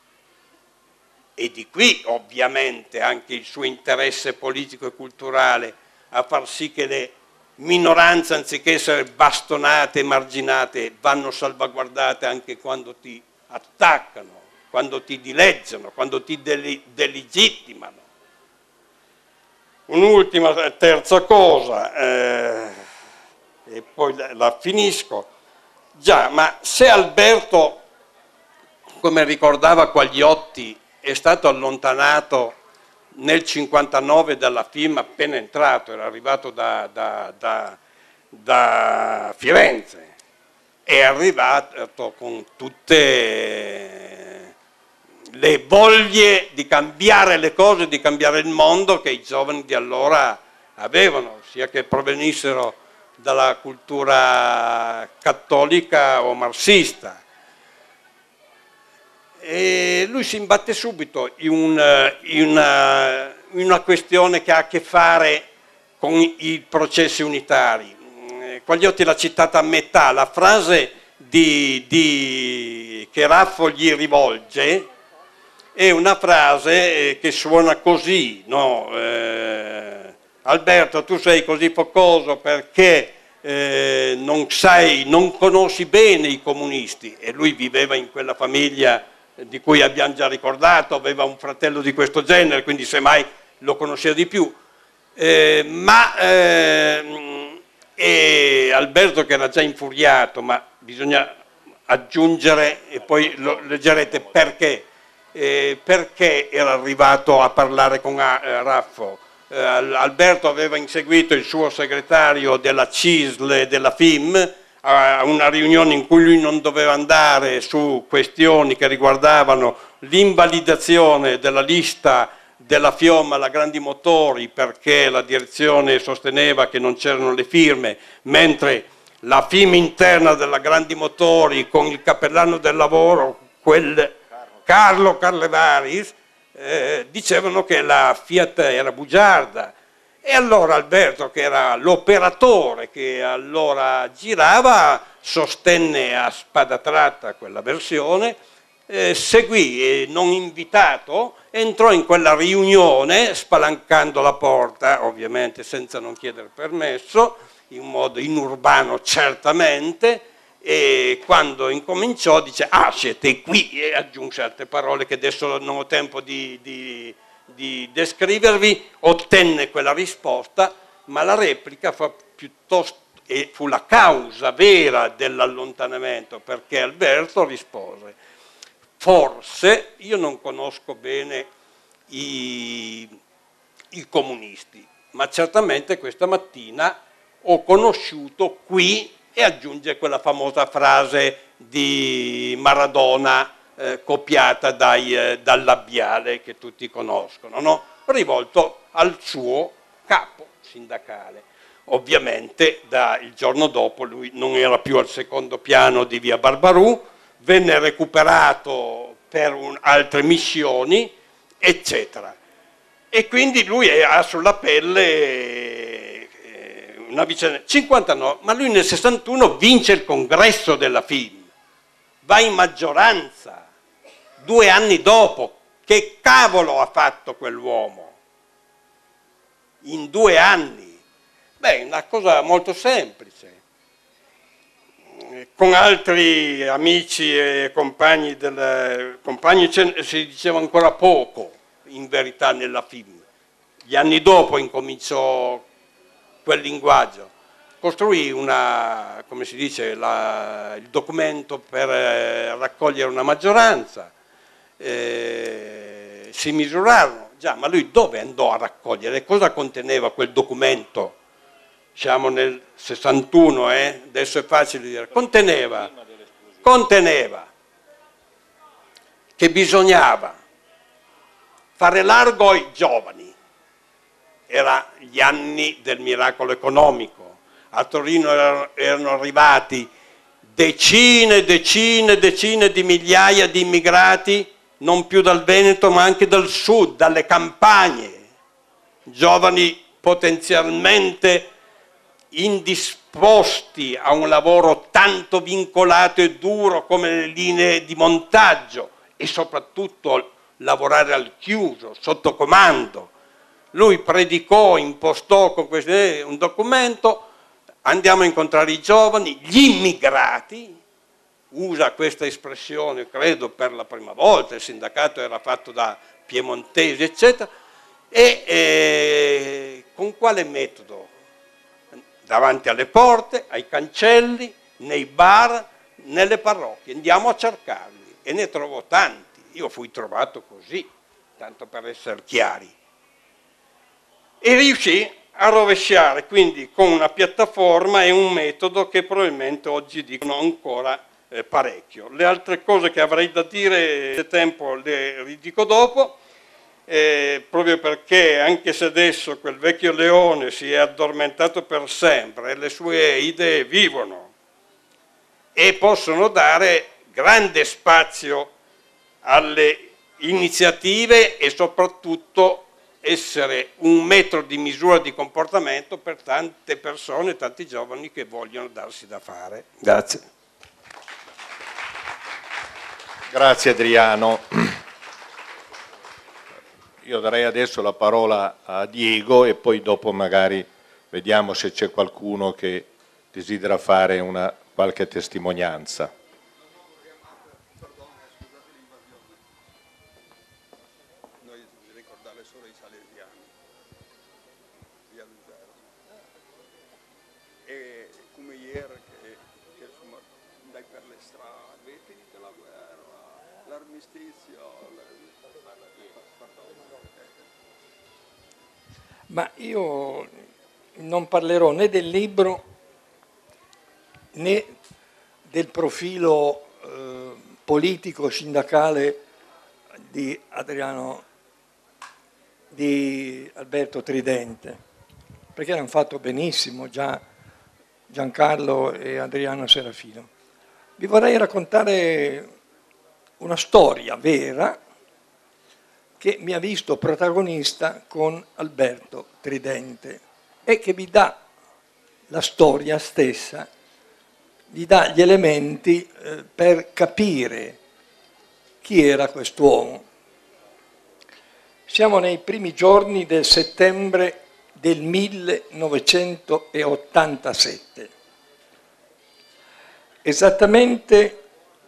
E di qui ovviamente anche il suo interesse politico e culturale a far sì che le minoranze, anziché essere bastonate e marginate, vanno salvaguardate anche quando ti attaccano, quando ti dileggiano, quando ti delegittimano. Un'ultima, terza cosa, eh, e poi la, la finisco. Già, ma se Alberto, come ricordava Quagliotti, è stato allontanato nel cinquantanove dalla F I M appena entrato, era arrivato da, da, da, da Firenze, è arrivato con tutte le voglie di cambiare le cose, di cambiare il mondo che i giovani di allora avevano, sia che provenissero dalla cultura cattolica o marxista. E lui si imbatte subito in una, in, una, in una questione che ha a che fare con i processi unitari. Quagliotti l'ha citata a metà, la frase di, di, che Raffo gli rivolge è una frase che suona così, no? eh, Alberto, tu sei così focoso perché eh, non sai, non conosci bene i comunisti, e lui viveva in quella famiglia di cui abbiamo già ricordato, aveva un fratello di questo genere, quindi semmai lo conosceva di più. Eh, ma eh, e Alberto, che era già infuriato, ma bisogna aggiungere, e poi lo leggerete perché, eh, perché era arrivato a parlare con eh, Raffo. Eh, Alberto aveva inseguito il suo segretario della C I S L e della F I M, a una riunione in cui lui non doveva andare, su questioni che riguardavano l'invalidazione della lista della FIOM alla Grandi Motori, perché la direzione sosteneva che non c'erano le firme, mentre la F I M interna della Grandi Motori con il cappellano del lavoro, quel Carlo Carlevaris, eh, dicevano che la Fiat era bugiarda. E allora Alberto, che era l'operatore che allora girava, sostenne a spada tratta quella versione, eh, seguì e non invitato, entrò in quella riunione spalancando la porta, ovviamente senza non chiedere permesso, in un modo inurbano certamente, e quando incominciò dice ah siete qui, e aggiunse altre parole che adesso non ho tempo di... di di descrivervi, ottenne quella risposta, ma la replica fu piuttosto, e fu la causa vera dell'allontanamento, perché Alberto rispose: forse io non conosco bene i, i comunisti, ma certamente questa mattina ho conosciuto qui, e aggiunge quella famosa frase di Maradona, Eh, copiata dai, eh, dal labiale che tutti conoscono, no? Rivolto al suo capo sindacale. Ovviamente da, il giorno dopo lui non era più al secondo piano di via Barbarù, venne recuperato per un, altre missioni, eccetera. E quindi lui ha sulla pelle una vicenda. cinquantanove, ma lui nel sessantuno vince il congresso della F I M, va in maggioranza, due anni dopo. Che cavolo ha fatto quell'uomo? In due anni? Beh, una cosa molto semplice. Con altri amici e compagni, del, compagni si diceva ancora poco, in verità, nella F I M. Gli anni dopo incominciò quel linguaggio. Costruì una, come si dice, la, il documento per eh, raccogliere una maggioranza. Eh, si misurarono, già, ma lui dove andò a raccogliere? Cosa conteneva quel documento? Siamo nel sessantuno, eh? Adesso è facile dire. Conteneva, conteneva che bisognava fare largo ai giovani. Erano gli anni del miracolo economico. A Torino erano, erano arrivati decine, decine, decine di migliaia di immigrati, non più dal Veneto ma anche dal sud, dalle campagne, giovani potenzialmente indisposti a un lavoro tanto vincolato e duro come le linee di montaggio e soprattutto lavorare al chiuso, sotto comando. Lui predicò, impostò con questo, un documento, andiamo a incontrare i giovani, gli immigrati, usa questa espressione credo per la prima volta, il sindacato era fatto da piemontesi eccetera, e eh, con quale metodo? Davanti alle porte, ai cancelli, nei bar, nelle parrocchie, andiamo a cercarli e ne trovò tanti, io fui trovato così, tanto per essere chiari, e riuscì a rovesciare quindi con una piattaforma e un metodo che probabilmente oggi dicono ancora eh, parecchio. Le altre cose che avrei da dire, se tempo le ridico dopo, eh, proprio perché anche se adesso quel vecchio leone si è addormentato per sempre, le sue idee vivono e possono dare grande spazio alle iniziative e soprattutto essere un metro di misura di comportamento per tante persone, tanti giovani che vogliono darsi da fare. Grazie. Grazie Adriano. Io darei adesso la parola a Diego e poi dopo magari vediamo se c'è qualcuno che desidera fare una qualche testimonianza. Ma io non parlerò né del libro né del profilo eh, politico sindacale di Adriano, di Alberto Tridente, perché l'hanno fatto benissimo già Giancarlo e Adriano Serafino. Vi vorrei raccontare una storia vera che mi ha visto protagonista con Alberto Tridente e che vi dà la storia stessa, vi dà gli elementi eh, per capire chi era quest'uomo. Siamo nei primi giorni del settembre del millenovecentottantasette, esattamente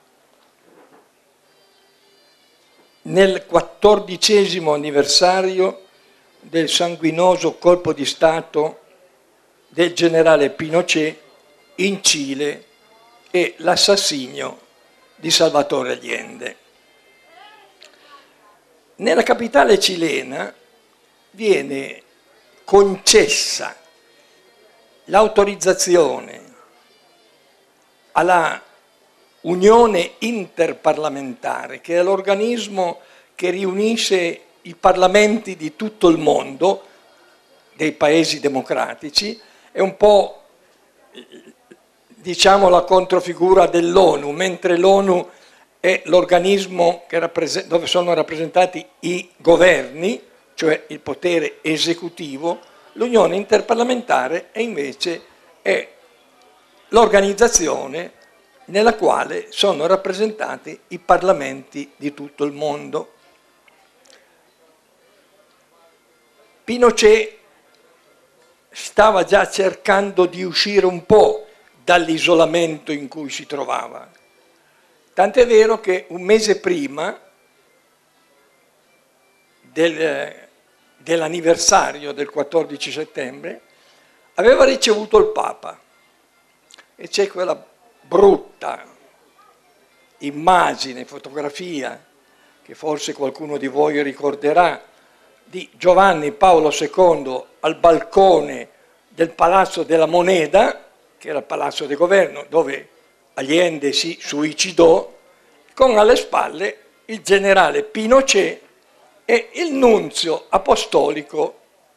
nel quattordicesimo anniversario del sanguinoso colpo di Stato del generale Pinochet in Cile e l'assassinio di Salvatore Allende. Nella capitale cilena viene concessa l'autorizzazione alla Unione Interparlamentare, che è l'organismo che riunisce i parlamenti di tutto il mondo, dei paesi democratici, è un po', diciamo, la controfigura dell'ONU, mentre l'ONU è l'organismo dove sono rappresentati i governi, cioè il potere esecutivo, l'Unione Interparlamentare è invece è l'organizzazione nella quale sono rappresentati i parlamenti di tutto il mondo. Pinochet stava già cercando di uscire un po' dall'isolamento in cui si trovava. Tant'è vero che un mese prima del, dell'anniversario del quattordici settembre aveva ricevuto il Papa e c'è quella brutta immagine, fotografia, che forse qualcuno di voi ricorderà, di Giovanni Paolo secondo al balcone del Palazzo della Moneda, che era il palazzo di governo dove Allende si suicidò, con alle spalle il generale Pinochet e il nunzio apostolico,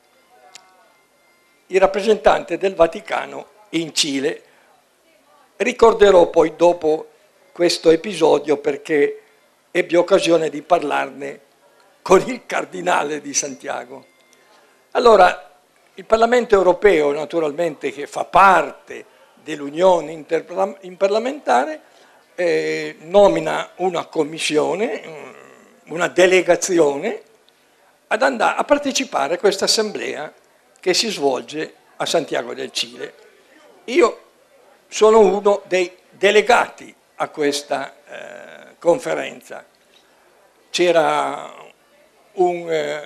il rappresentante del Vaticano in Cile. Ricorderò poi dopo questo episodio perché ebbi occasione di parlarne con il cardinale di Santiago. Allora, il Parlamento europeo, naturalmente, che fa parte dell'Unione Interparlamentare, eh, nomina una commissione, una delegazione, ad andare a partecipare a questa assemblea che si svolge a Santiago del Cile. Io sono uno dei delegati a questa eh, conferenza. C'era un eh,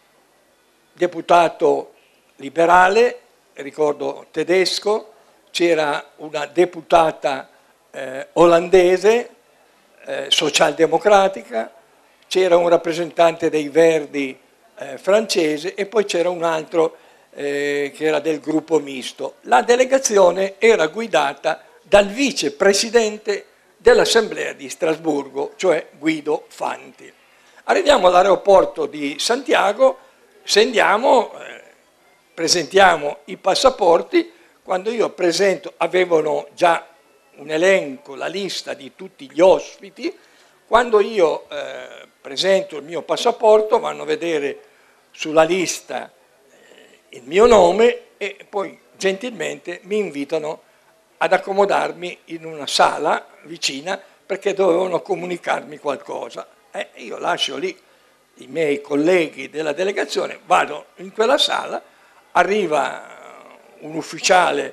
deputato liberale, ricordo tedesco, c'era una deputata eh, olandese, eh, socialdemocratica, c'era un rappresentante dei Verdi eh, francese e poi c'era un altro eh, che era del gruppo misto. La delegazione era guidata dal vicepresidente dell'Assemblea di Strasburgo, cioè Guido Fanti. Arriviamo all'aeroporto di Santiago, scendiamo, eh, presentiamo i passaporti. Quando io presento, avevano già un elenco, la lista di tutti gli ospiti. Quando io eh, presento il mio passaporto, vanno a vedere sulla lista eh, il mio nome e poi gentilmente mi invitano ad accomodarmi in una sala vicina perché dovevano comunicarmi qualcosa. E io lascio lì i miei colleghi della delegazione, vado in quella sala, arriva un ufficiale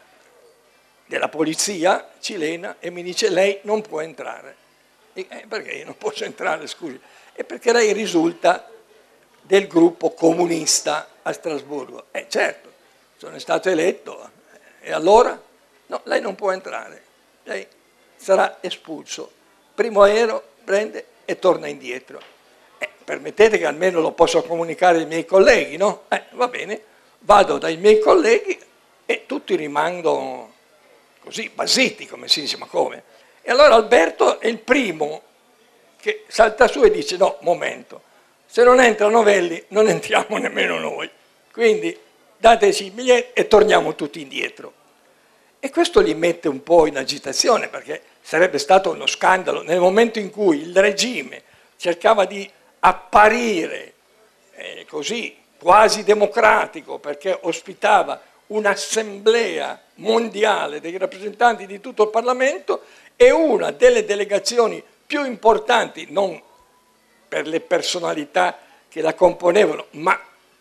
della polizia cilena e mi dice: lei non può entrare. E, eh, perché io non posso entrare, scusi? E perché lei risulta del gruppo comunista a Strasburgo. Eh certo, sono stato eletto. E allora? No, lei non può entrare, lei sarà espulso. Primo aereo prende e torna indietro. Eh, permettete che almeno lo posso comunicare ai miei colleghi, no? Eh, va bene, vado dai miei colleghi e tutti rimangono così basiti, come si dice, ma come? E allora Alberto è il primo che salta su e dice: no, momento, se non entra Novelli non entriamo nemmeno noi, quindi dateci i biglietti e torniamo tutti indietro. E questo li mette un po' in agitazione, perché sarebbe stato uno scandalo nel momento in cui il regime cercava di apparire eh, così quasi democratico, perché ospitava un'assemblea mondiale dei rappresentanti di tutto il Parlamento e una delle delegazioni più importanti, non per le personalità che la componevano, ma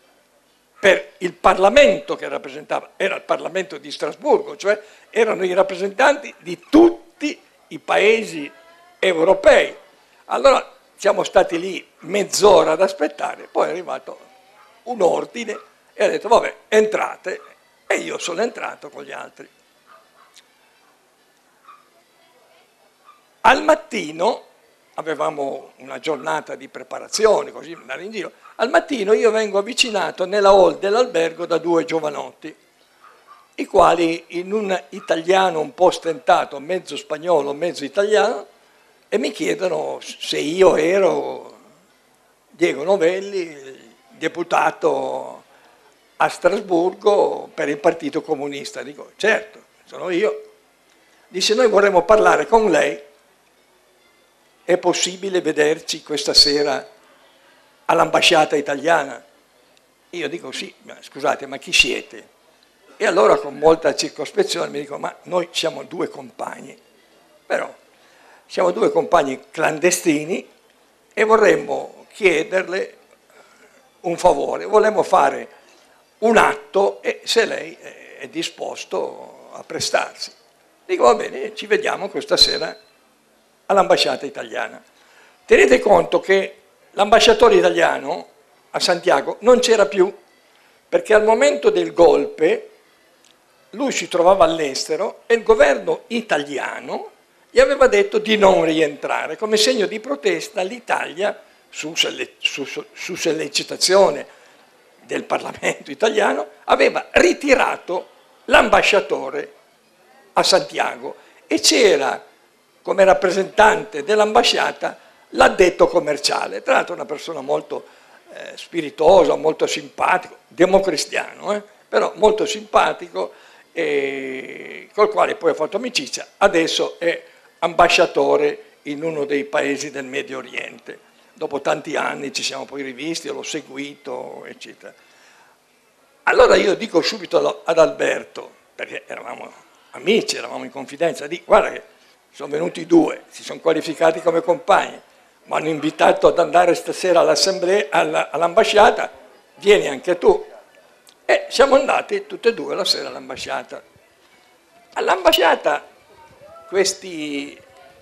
per il Parlamento che rappresentava, era il Parlamento di Strasburgo, cioè erano i rappresentanti di tutti i paesi europei. Allora siamo stati lì mezz'ora ad aspettare, poi è arrivato un ordine e ha detto: vabbè, entrate, e io sono entrato con gli altri. Al mattino avevamo una giornata di preparazione, così andare in giro. Al mattino io vengo avvicinato nella hall dell'albergo da due giovanotti, i quali in un italiano un po' stentato, mezzo spagnolo, mezzo italiano, e mi chiedono se io ero Diego Novelli, deputato a Strasburgo per il Partito Comunista. Dico: certo, sono io. Dice: noi vorremmo parlare con lei. È possibile vederci questa sera all'ambasciata italiana? Io dico sì, ma scusate, ma chi siete? E allora con molta circospezione mi dicono, ma noi siamo due compagni, però siamo due compagni clandestini e vorremmo chiederle un favore, vorremmo fare un atto e se lei è disposto a prestarsi. Dico va bene, ci vediamo questa sera all'ambasciata italiana. Tenete conto che l'ambasciatore italiano a Santiago non c'era più, perché al momento del golpe lui si trovava all'estero e il governo italiano gli aveva detto di non rientrare. Come segno di protesta l'Italia, su, su, su sollecitazione del Parlamento italiano, aveva ritirato l'ambasciatore a Santiago e c'era come rappresentante dell'ambasciata l'addetto commerciale, tra l'altro una persona molto eh, spiritosa, molto simpatico, democristiano, eh, però molto simpatico, e col quale poi ho fatto amicizia, adesso è ambasciatore in uno dei paesi del Medio Oriente. Dopo tanti anni ci siamo poi rivisti, l'ho seguito, eccetera. Allora io dico subito ad Alberto, perché eravamo amici, eravamo in confidenza, dico guarda che sono venuti due, si sono qualificati come compagni, mi hanno invitato ad andare stasera all'assemblea, all'ambasciata, vieni anche tu. E siamo andati tutti e due la sera all'ambasciata. All'ambasciata questi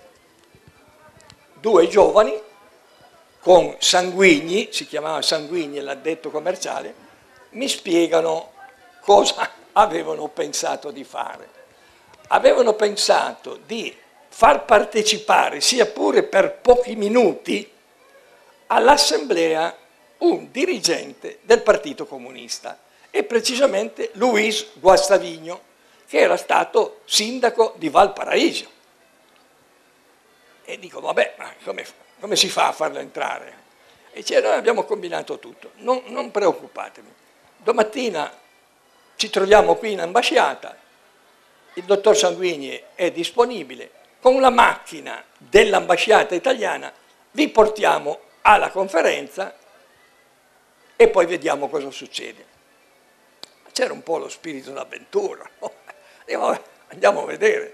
due giovani, con Sanguigni, si chiamava Sanguigni l'addetto commerciale, mi spiegano cosa avevano pensato di fare. Avevano pensato di far partecipare, sia pure per pochi minuti, all'assemblea un dirigente del Partito Comunista, e precisamente Luis Guastavino, che era stato sindaco di Valparaíso. E dico, vabbè, ma come, come si fa a farlo entrare? E dice, noi abbiamo combinato tutto, non, non preoccupatevi. Domattina ci troviamo qui in ambasciata, il dottor Sanguigni è disponibile, con la macchina dell'ambasciata italiana vi portiamo alla conferenza e poi vediamo cosa succede. C'era un po' lo spirito d'avventura, no? Andiamo a vedere.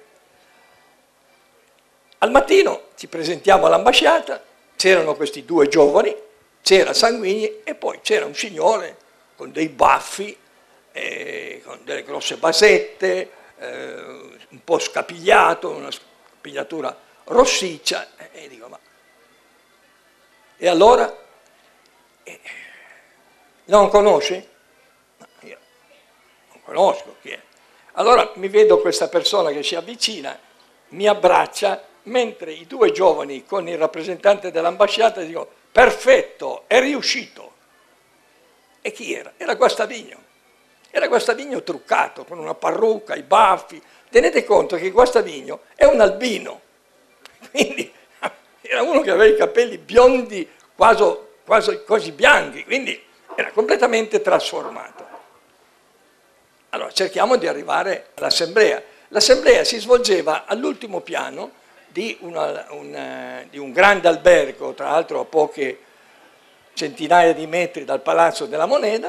Al mattino ci presentiamo all'ambasciata, c'erano questi due giovani, c'era Sanguigni e poi c'era un signore con dei baffi, eh, con delle grosse basette, eh, un po' scapigliato, una scapigliatura rossiccia, e dico ma... E allora? Eh, non conosci? No, io non conosco chi è. Allora mi vedo questa persona che si avvicina, mi abbraccia, mentre i due giovani con il rappresentante dell'ambasciata dicono perfetto, è riuscito. E chi era? Era Guastavino. Era Guastavino truccato, con una parrucca, i baffi. Tenete conto che Guastavino è un albino, quindi era uno che aveva i capelli biondi quasi, quasi, quasi bianchi, quindi era completamente trasformato. Allora cerchiamo di arrivare all'assemblea. L'assemblea si svolgeva all'ultimo piano di, una, un, di un grande albergo, tra l'altro a poche centinaia di metri dal Palazzo della Moneda,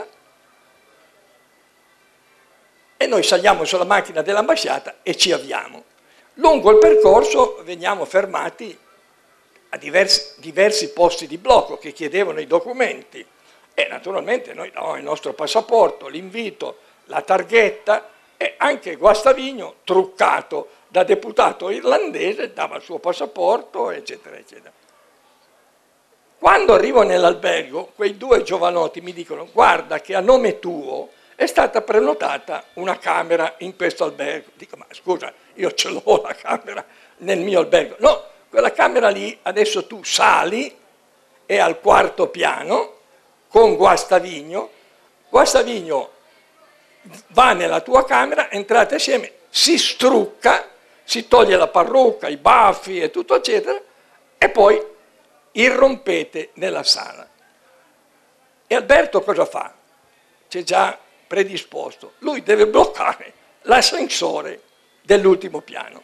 e noi saliamo sulla macchina dell'ambasciata e ci avviamo. Lungo il percorso veniamo fermati a diversi, diversi posti di blocco che chiedevano i documenti e naturalmente noi davamo il nostro passaporto, l'invito, la targhetta, e anche Guastavino, truccato da deputato irlandese, dava il suo passaporto, eccetera, eccetera. Quando arrivo nell'albergo, quei due giovanotti mi dicono guarda che a nome tuo è stata prenotata una camera in questo albergo. Dico, ma scusa, io ce l'ho la camera nel mio albergo. No, quella camera lì, adesso tu sali, è al quarto piano, con Guastavino. Guastavino va nella tua camera, entrate assieme, si strucca, si toglie la parrucca, i baffi e tutto eccetera, e poi irrompete nella sala. E Alberto cosa fa? C'è già predisposto, lui deve bloccare l'ascensore dell'ultimo piano.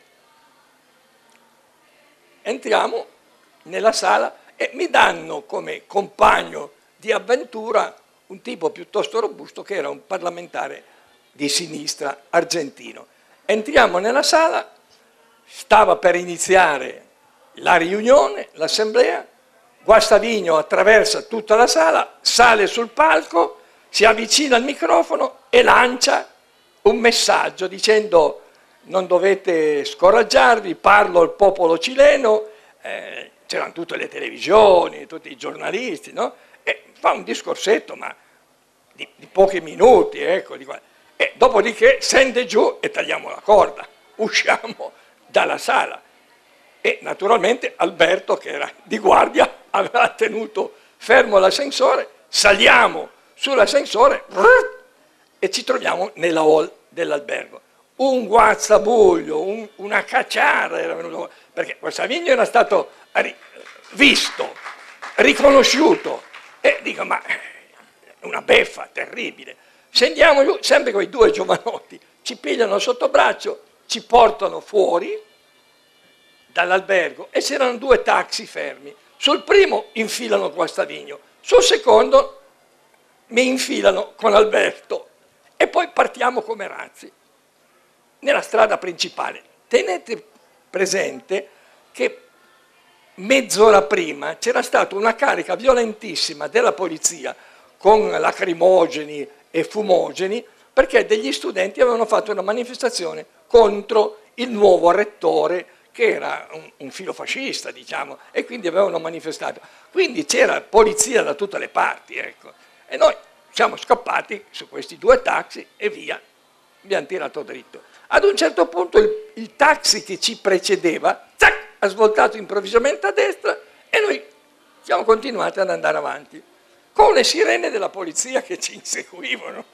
Entriamo nella sala e mi danno come compagno di avventura un tipo piuttosto robusto che era un parlamentare di sinistra argentino. Entriamo nella sala, stava per iniziare la riunione, l'assemblea, Guastavino attraversa tutta la sala, sale sul palco, si avvicina al microfono e lancia un messaggio dicendo: non dovete scoraggiarvi, parlo al popolo cileno, eh, c'erano tutte le televisioni, tutti i giornalisti, no? E fa un discorsetto, ma di, di pochi minuti, ecco, di, e dopodiché scende giù e tagliamo la corda, usciamo dalla sala. E naturalmente Alberto, che era di guardia, aveva tenuto fermo l'ascensore, saliamo sull'ascensore e ci troviamo nella hall dell'albergo. Un guazzabuglio, un, una cacciara era venuto, perché Guastavino era stato visto, riconosciuto, e dico, ma è una beffa terribile. Scendiamo giù, sempre quei due giovanotti, ci pigliano sotto braccio, ci portano fuori dall'albergo e c'erano due taxi fermi. Sul primo infilano Guastavino, sul secondo mi infilano con Alberto e poi partiamo come razzi nella strada principale. Tenete presente che mezz'ora prima c'era stata una carica violentissima della polizia con lacrimogeni e fumogeni perché degli studenti avevano fatto una manifestazione contro il nuovo rettore, che era un, un filofascista, diciamo, e quindi avevano manifestato. Quindi c'era polizia da tutte le parti, ecco. E noi siamo scappati su questi due taxi e via, abbiamo tirato dritto. Ad un certo punto il, il taxi che ci precedeva, zac, ha svoltato improvvisamente a destra e noi siamo continuati ad andare avanti, con le sirene della polizia che ci inseguivano.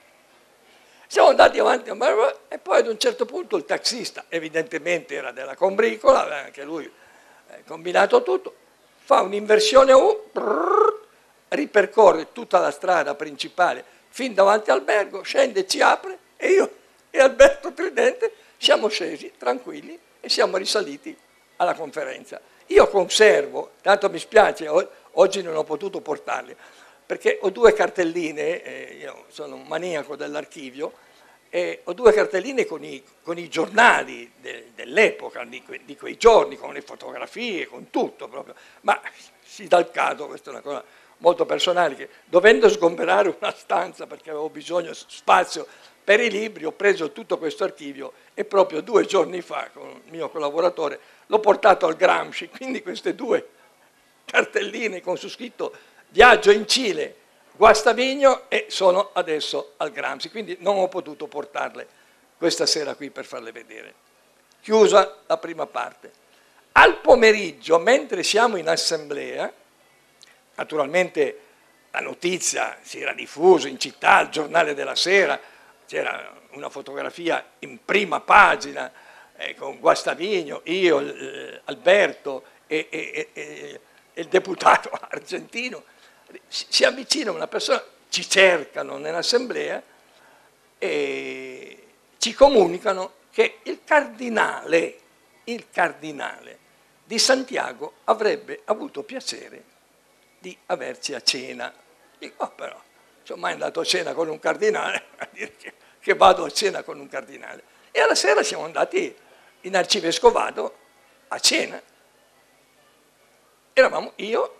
Siamo andati avanti e poi ad un certo punto il taxista, evidentemente era della combricola, aveva anche lui combinato tutto, fa un'inversione U, brrr, ripercorre tutta la strada principale fin davanti all'albergo, scende, ci apre e io e Alberto Tridente siamo scesi tranquilli e siamo risaliti alla conferenza. Io conservo, tanto mi spiace, oggi non ho potuto portarli, perché ho due cartelline, eh, io sono un maniaco dell'archivio, e ho due cartelline con i, con i giornali de, dell'epoca, di, que, di quei giorni, con le fotografie, con tutto proprio. Ma si dà il caso, questa è una cosa molto personale, che dovendo sgomberare una stanza perché avevo bisogno di spazio per i libri, ho preso tutto questo archivio e proprio due giorni fa, con il mio collaboratore, l'ho portato al Gramsci, quindi queste due cartelline con su scritto Viaggio in Cile, Guastavino, e sono adesso al Gramsci, quindi non ho potuto portarle questa sera qui per farle vedere. Chiusa la prima parte. Al pomeriggio, mentre siamo in assemblea, naturalmente la notizia si era diffusa in città, al Giornale della Sera, c'era una fotografia in prima pagina eh, con Guastavino, io, eh, Alberto e, e, e, e il deputato argentino. Si avvicina una persona, ci cercano nell'assemblea e ci comunicano che il cardinale, il cardinale di Santiago avrebbe avuto piacere di averci a cena. Dico, oh, però, sono mai andato a cena con un cardinale, a dire che, che vado a cena con un cardinale. E alla sera siamo andati in Arcivescovado a cena. Eravamo io,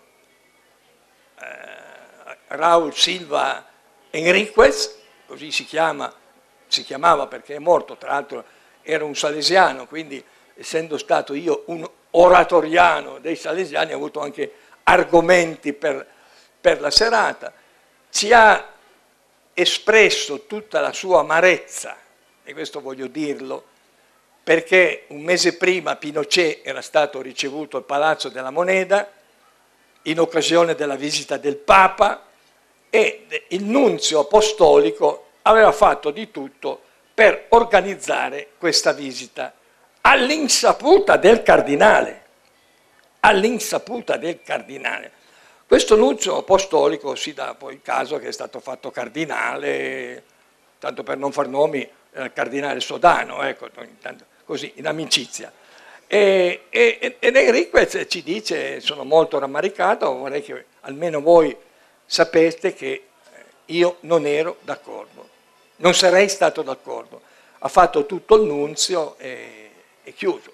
Eh, Raul Silva Enriquez, così si chiama, si chiamava perché è morto, tra l'altro era un salesiano, quindi essendo stato io un oratoriano dei salesiani ho avuto anche argomenti per, per la serata, ci ha espresso tutta la sua amarezza, e questo voglio dirlo, perché un mese prima Pinochet era stato ricevuto al Palazzo della Moneda in occasione della visita del Papa e il nunzio apostolico aveva fatto di tutto per organizzare questa visita all'insaputa del cardinale, all'insaputa del cardinale. Questo nunzio apostolico si dà poi il caso che è stato fatto cardinale, tanto per non far nomi, era il cardinale Sodano, ecco, intanto, così, in amicizia. E, e, ed Enriquez ci dice, sono molto rammaricato, vorrei che almeno voi sapete che io non ero d'accordo, non sarei stato d'accordo. Ha fatto tutto il nunzio e è chiuso.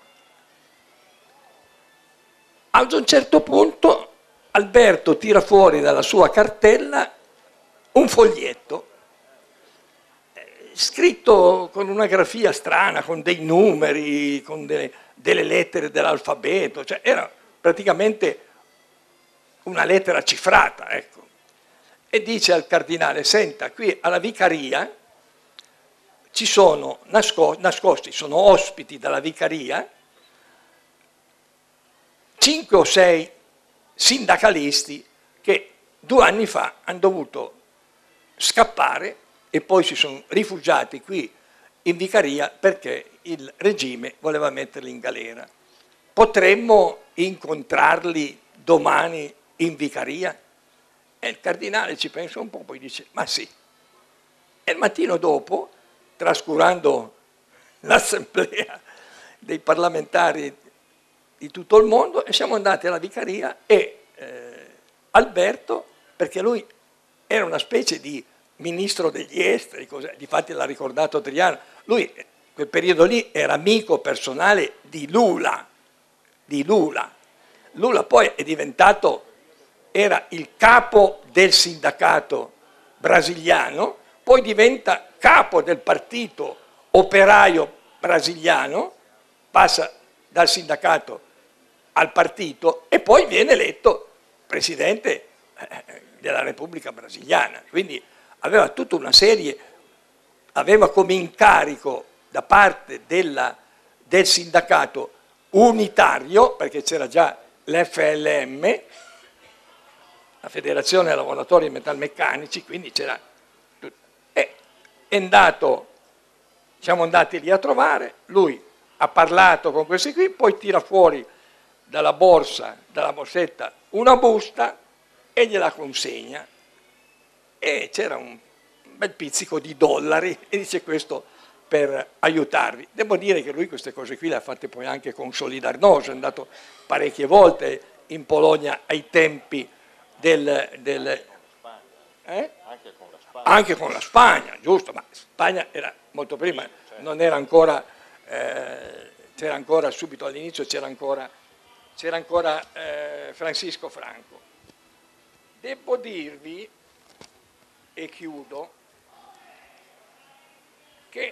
Ad un certo punto Alberto tira fuori dalla sua cartella un foglietto scritto con una grafia strana, con dei numeri, con delle, delle lettere dell'alfabeto, cioè era praticamente una lettera cifrata, ecco. E dice al cardinale: senta, qui alla vicaria ci sono nascosti, nascosti sono ospiti dalla vicaria, cinque o sei sindacalisti che due anni fa hanno dovuto scappare e poi si sono rifugiati qui in vicaria perché il regime voleva metterli in galera. Potremmo incontrarli domani in vicaria? E il cardinale ci pensa un po', poi dice: ma sì. E il mattino dopo, trascurando l'assemblea dei parlamentari di tutto il mondo, e siamo andati alla vicaria e eh, Alberto, perché lui era una specie di ministro degli esteri, difatti l'ha ricordato Adriano, lui in quel periodo lì era amico personale di Lula, di Lula. Lula poi è diventato, era il capo del sindacato brasiliano, poi diventa capo del partito operaio brasiliano, passa dal sindacato al partito e poi viene eletto presidente della Repubblica Brasiliana. Quindi aveva tutta una serie, aveva come incarico da parte della, del sindacato unitario, perché c'era già l'F L M, la Federazione Lavoratori Metalmeccanici, quindi c'era, e è andato, siamo andati lì a trovare, lui ha parlato con questi qui, poi tira fuori dalla borsa, dalla borsetta, una busta e gliela consegna. E c'era un bel pizzico di dollari e dice: questo per aiutarvi. Devo dire che lui queste cose qui le ha fatte poi anche con Solidarnosc, è andato parecchie volte in Polonia ai tempi del... del eh? Anche con la Spagna. Anche con la Spagna, giusto, ma Spagna era molto prima, non era ancora, eh, c'era ancora subito all'inizio, c'era ancora, c'era ancora eh, Francisco Franco. Devo dirvi, e chiudo, che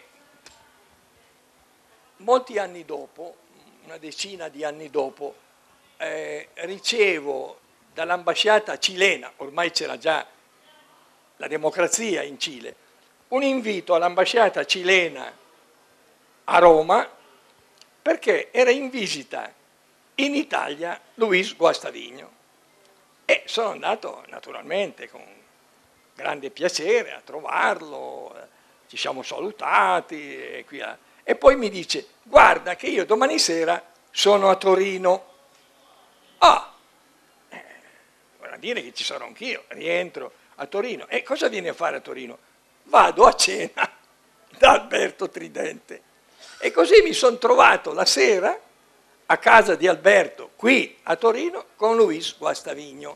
molti anni dopo, una decina di anni dopo, eh, ricevo dall'ambasciata cilena, ormai c'era già la democrazia in Cile, un invito all'ambasciata cilena a Roma perché era in visita in Italia Luis Guastavino. E sono andato naturalmente con grande piacere a trovarlo, ci siamo salutati e, qui a... e poi mi dice: guarda che io domani sera sono a Torino. Ah, eh, vuol dire che ci sarò anch'io, rientro a Torino. E cosa vieni a fare a Torino? Vado a cena da Alberto Tridente. E così mi sono trovato la sera a casa di Alberto, qui a Torino, con Luis Guastavino.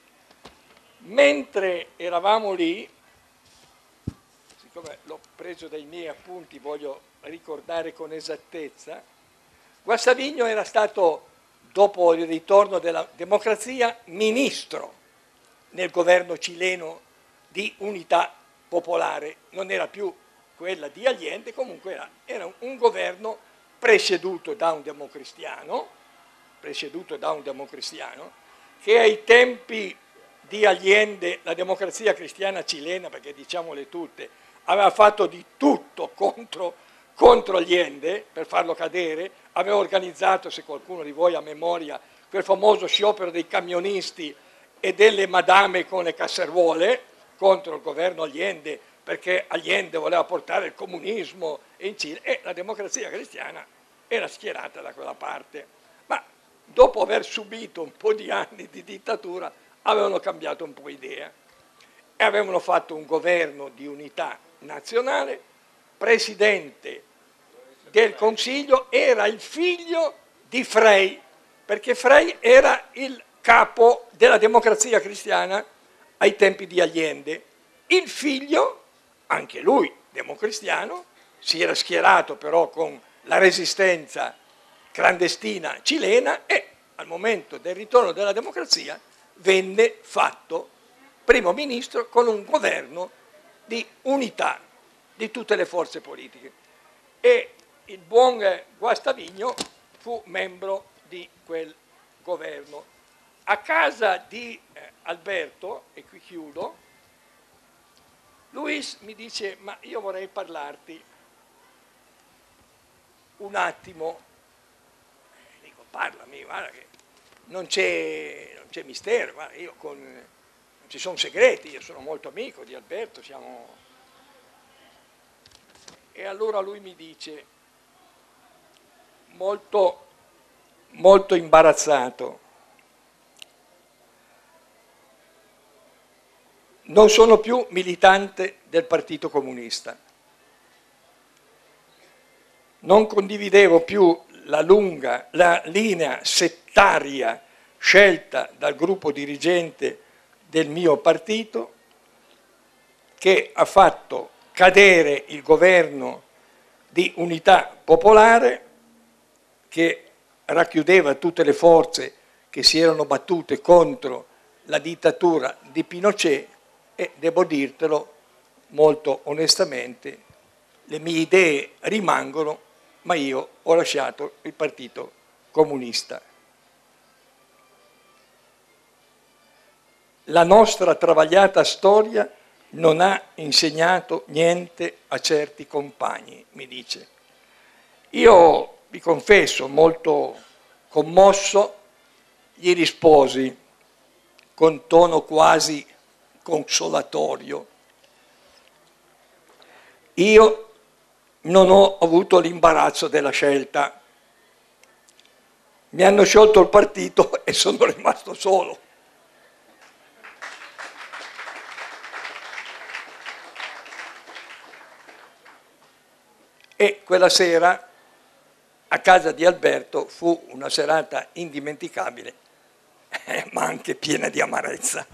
Mentre eravamo lì, siccome l'ho preso dai miei appunti, voglio ricordare con esattezza, Guastavino era stato, dopo il ritorno della democrazia, ministro nel governo cileno di unità popolare. Non era più quella di Allende, comunque era, era un governo presieduto da un democristiano, presieduto da un democristiano, che ai tempi di Allende la democrazia cristiana cilena, perché diciamole tutte, aveva fatto di tutto contro, contro Allende per farlo cadere, aveva organizzato, se qualcuno di voi ha memoria, quel famoso sciopero dei camionisti e delle madame con le casseruole contro il governo Allende, perché Allende voleva portare il comunismo in Cile e la democrazia cristiana era schierata da quella parte. Ma dopo aver subito un po' di anni di dittatura avevano cambiato un po' idea e avevano fatto un governo di unità nazionale. Presidente del Consiglio era il figlio di Frei, perché Frei era il capo della democrazia cristiana ai tempi di Allende. Il figlio, anche lui democristiano, si era schierato però con la resistenza clandestina cilena e al momento del ritorno della democrazia venne fatto primo ministro con un governo di unità di tutte le forze politiche. E il buon Guastavigno fu membro di quel governo. A casa di eh, Alberto, e qui chiudo, Luis mi dice: ma io vorrei parlarti un attimo. Dico: parlami, guarda che non c'è mistero, guarda, io con, non ci sono segreti, io sono molto amico di Alberto, siamo... E allora lui mi dice, molto, molto imbarazzato: non sono più militante del Partito Comunista, non condividevo più la lunga, la linea settaria scelta dal gruppo dirigente del mio partito, che ha fatto cadere il governo di unità popolare, che racchiudeva tutte le forze che si erano battute contro la dittatura di Pinochet, e devo dirtelo molto onestamente, le mie idee rimangono, ma io ho lasciato il Partito Comunista. La nostra travagliata storia non ha insegnato niente a certi compagni, mi dice. Io, vi confesso, molto commosso, gli risposi con tono quasi consolatorio: io non ho avuto l'imbarazzo della scelta, mi hanno sciolto il partito e sono rimasto solo. E quella sera a casa di Alberto fu una serata indimenticabile, ma anche piena di amarezza.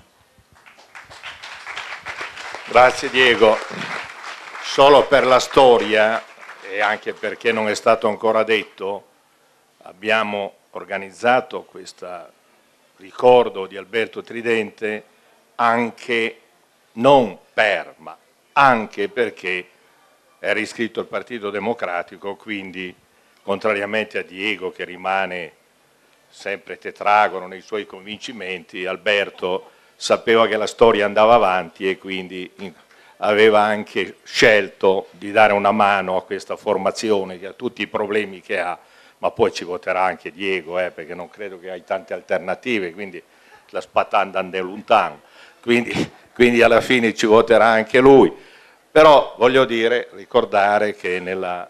Grazie Diego. Solo per la storia, e anche perché non è stato ancora detto, abbiamo organizzato questo ricordo di Alberto Tridente anche non per, ma anche perché era iscritto al Partito Democratico, quindi contrariamente a Diego, che rimane sempre tetragono nei suoi convincimenti, Alberto sapeva che la storia andava avanti e quindi aveva anche scelto di dare una mano a questa formazione che ha tutti i problemi che ha, ma poi ci voterà anche Diego, eh, perché non credo che hai tante alternative, quindi la spatanda ande lontano, quindi, quindi alla fine ci voterà anche lui. Però voglio dire, ricordare che nella,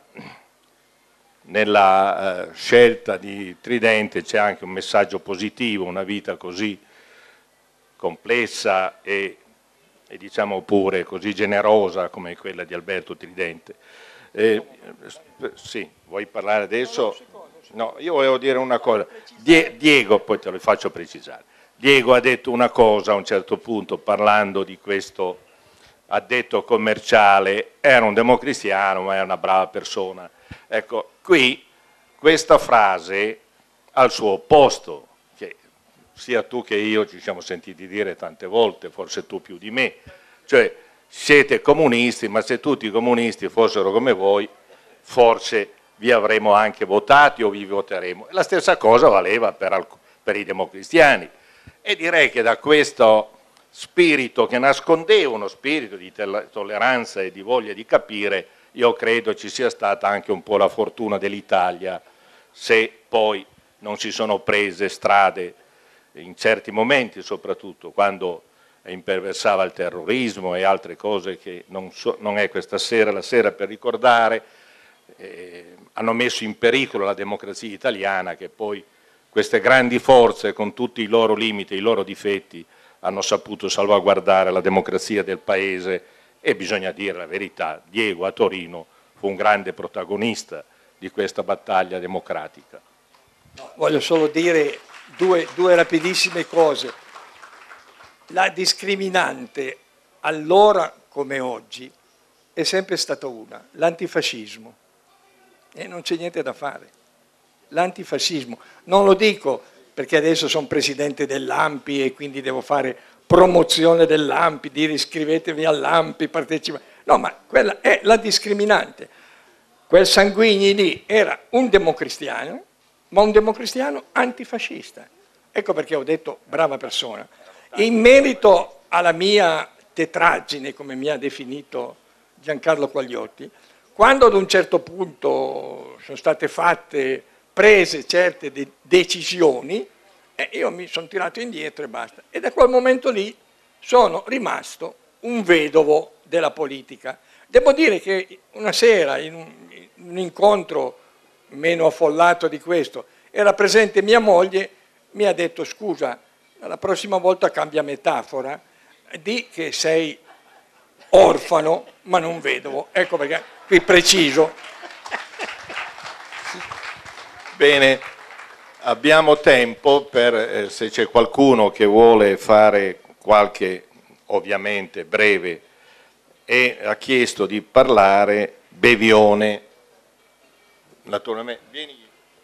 nella eh, scelta di Tridente c'è anche un messaggio positivo, una vita così complessa e, e diciamo pure così generosa come quella di Alberto Tridente. Eh, sì, vuoi parlare adesso? No, io volevo dire una cosa. Die, Diego, poi te lo faccio precisare. Diego ha detto una cosa a un certo punto parlando di questo addetto commerciale, era un democristiano ma è una brava persona. Ecco, qui questa frase ha il suo opposto, che sia tu che io ci siamo sentiti dire tante volte, forse tu più di me, cioè siete comunisti, ma se tutti i comunisti fossero come voi, forse vi avremmo anche votati o vi voteremo. La stessa cosa valeva per, per i democristiani, e direi che da questo spirito che nascondeva uno spirito di tolleranza e di voglia di capire, io credo ci sia stata anche un po' la fortuna dell'Italia, se poi non si sono prese strade in certi momenti, soprattutto quando imperversava il terrorismo e altre cose che non, so, non è questa sera la sera per ricordare, eh, hanno messo in pericolo la democrazia italiana, che poi queste grandi forze con tutti i loro limiti e i loro difetti hanno saputo salvaguardare la democrazia del Paese. E bisogna dire la verità, Diego a Torino fu un grande protagonista di questa battaglia democratica. Voglio solo dire due, due rapidissime cose. la discriminante allora come oggi è sempre stata una, l'antifascismo. E non c'è niente da fare. L'antifascismo. Non lo dico perché adesso sono presidente dell'A M P I e quindi devo fare promozione dell'A M P I, dire iscrivetevi all'A M P I, partecipate. No, ma quella è la discriminante. Quel Sanguigni lì era un democristiano, ma un democristiano antifascista. Ecco perché ho detto brava persona. In merito alla mia tetraggine, come mi ha definito Giancarlo Quagliotti, quando ad un certo punto sono state fatte, prese certe de decisioni, eh, io mi sono tirato indietro e basta. E da quel momento lì sono rimasto un vedovo della politica. Devo dire che una sera, in un, in un incontro meno affollato di questo, era presente mia moglie, mi ha detto scusa, la prossima volta cambia metafora, di che sei orfano ma non vedovo. Ecco perché qui preciso. Bene, abbiamo tempo per, eh, se c'è qualcuno che vuole fare qualche, ovviamente breve, e ha chiesto di parlare, Bevione, naturalmente, vieni.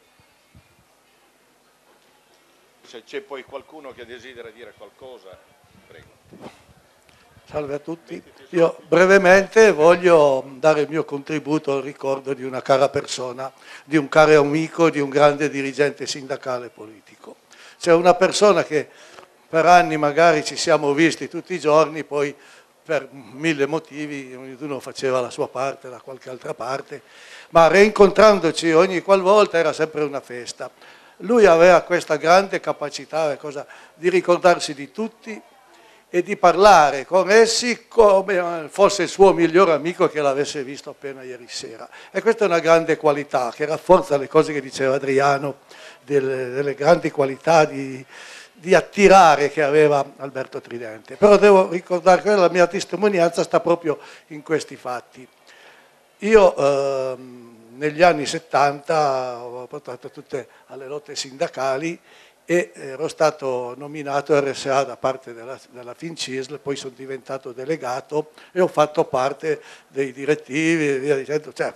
Se c'è poi qualcuno che desidera dire qualcosa, prego. Salve a tutti. Io brevemente voglio dare il mio contributo al ricordo di una cara persona, di un caro amico, di un grande dirigente sindacale e politico. C'è una persona che per anni magari ci siamo visti tutti i giorni, poi per mille motivi ognuno faceva la sua parte da qualche altra parte, ma reincontrandoci ogni qualvolta era sempre una festa. Lui aveva questa grande capacità cosa, di ricordarsi di tutti e di parlare con essi come fosse il suo miglior amico che l'avesse visto appena ieri sera. E questa è una grande qualità che rafforza le cose che diceva Adriano, delle, delle grandi qualità di, di attirare che aveva Alberto Tridente. Però devo ricordare che la mia testimonianza sta proprio in questi fatti. Io ehm, negli anni settanta ho portato tutte alle lotte sindacali e ero stato nominato R S A da parte della, della Fincisl, poi sono diventato delegato e ho fatto parte dei direttivi e via dicendo. Cioè,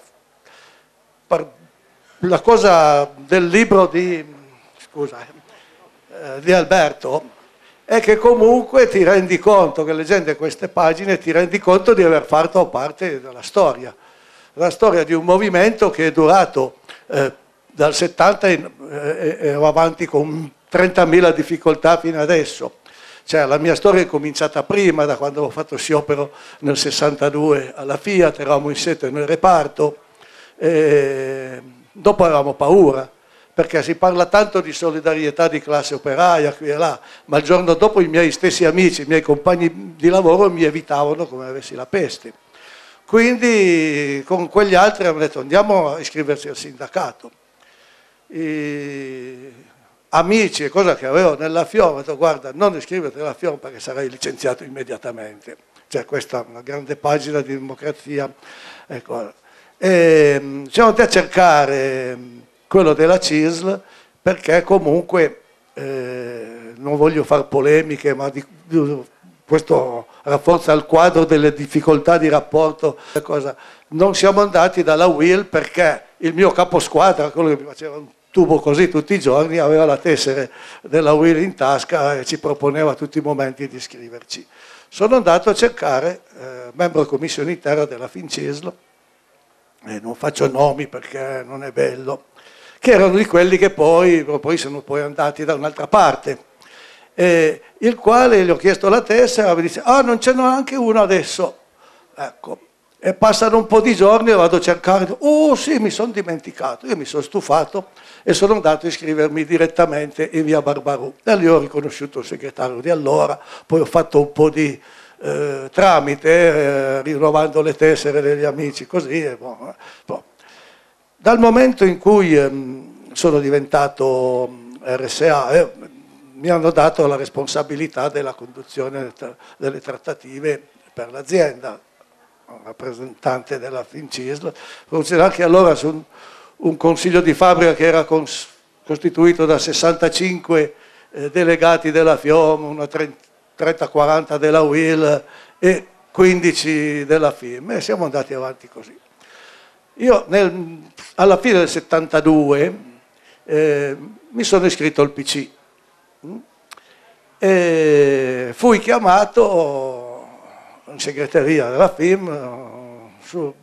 la cosa del libro di, scusa, eh, di Alberto è che comunque ti rendi conto, che leggendo queste pagine ti rendi conto di aver fatto parte della storia, la storia di un movimento che è durato eh, dal settanta e eh, eh, avanti con trentamila difficoltà fino adesso. Cioè, la mia storia è cominciata prima, da quando ho fatto sciopero nel sessantadue alla Fiat, eravamo in sette nel reparto, e dopo avevamo paura, perché si parla tanto di solidarietà di classe operaia qui e là, ma il giorno dopo i miei stessi amici, i miei compagni di lavoro mi evitavano come avessi la peste. Quindi con quegli altri abbiamo detto andiamo a iscriverci al sindacato. E amici e cosa che avevo nella F I O M, ho detto guarda non iscriverti alla F I O M perché sarai licenziato immediatamente. Cioè questa è una grande pagina di democrazia. Ecco. E siamo andati a cercare quello della C I S L perché comunque, eh, non voglio fare polemiche, ma di, di, questo rafforza il quadro delle difficoltà di rapporto. Cosa. Non siamo andati dalla U I L perché il mio caposquadra, quello che mi faceva un tubo così tutti i giorni, aveva la tessera della U I L in tasca e ci proponeva tutti i momenti di iscriverci. Sono andato a cercare eh, membro commissione interna della Fincisl, e non faccio nomi perché non è bello, che erano di quelli che poi, poi sono poi andati da un'altra parte, eh, il quale gli ho chiesto la tessera e mi dice ah non ce n'è anche uno adesso, ecco. E passano un po' di giorni e vado a cercare, oh sì, mi sono dimenticato, io mi sono stufato e sono andato a iscrivermi direttamente in via Barbarù. Da lì ho riconosciuto il segretario di allora, poi ho fatto un po' di eh, tramite, eh, rinnovando le tessere degli amici, così. E boh, boh. Dal momento in cui eh, sono diventato R S A, eh, mi hanno dato la responsabilità della conduzione delle trattative per l'azienda, rappresentante della Fincisl, considerato che allora su un, un consiglio di fabbrica che era cons, costituito da sessantacinque eh, delegati della F I O M, una trenta quaranta della U I L e quindici della F I M, e siamo andati avanti così. Io nel, alla fine del settantadue eh, mi sono iscritto al P C e fui chiamato in segreteria della F I M su,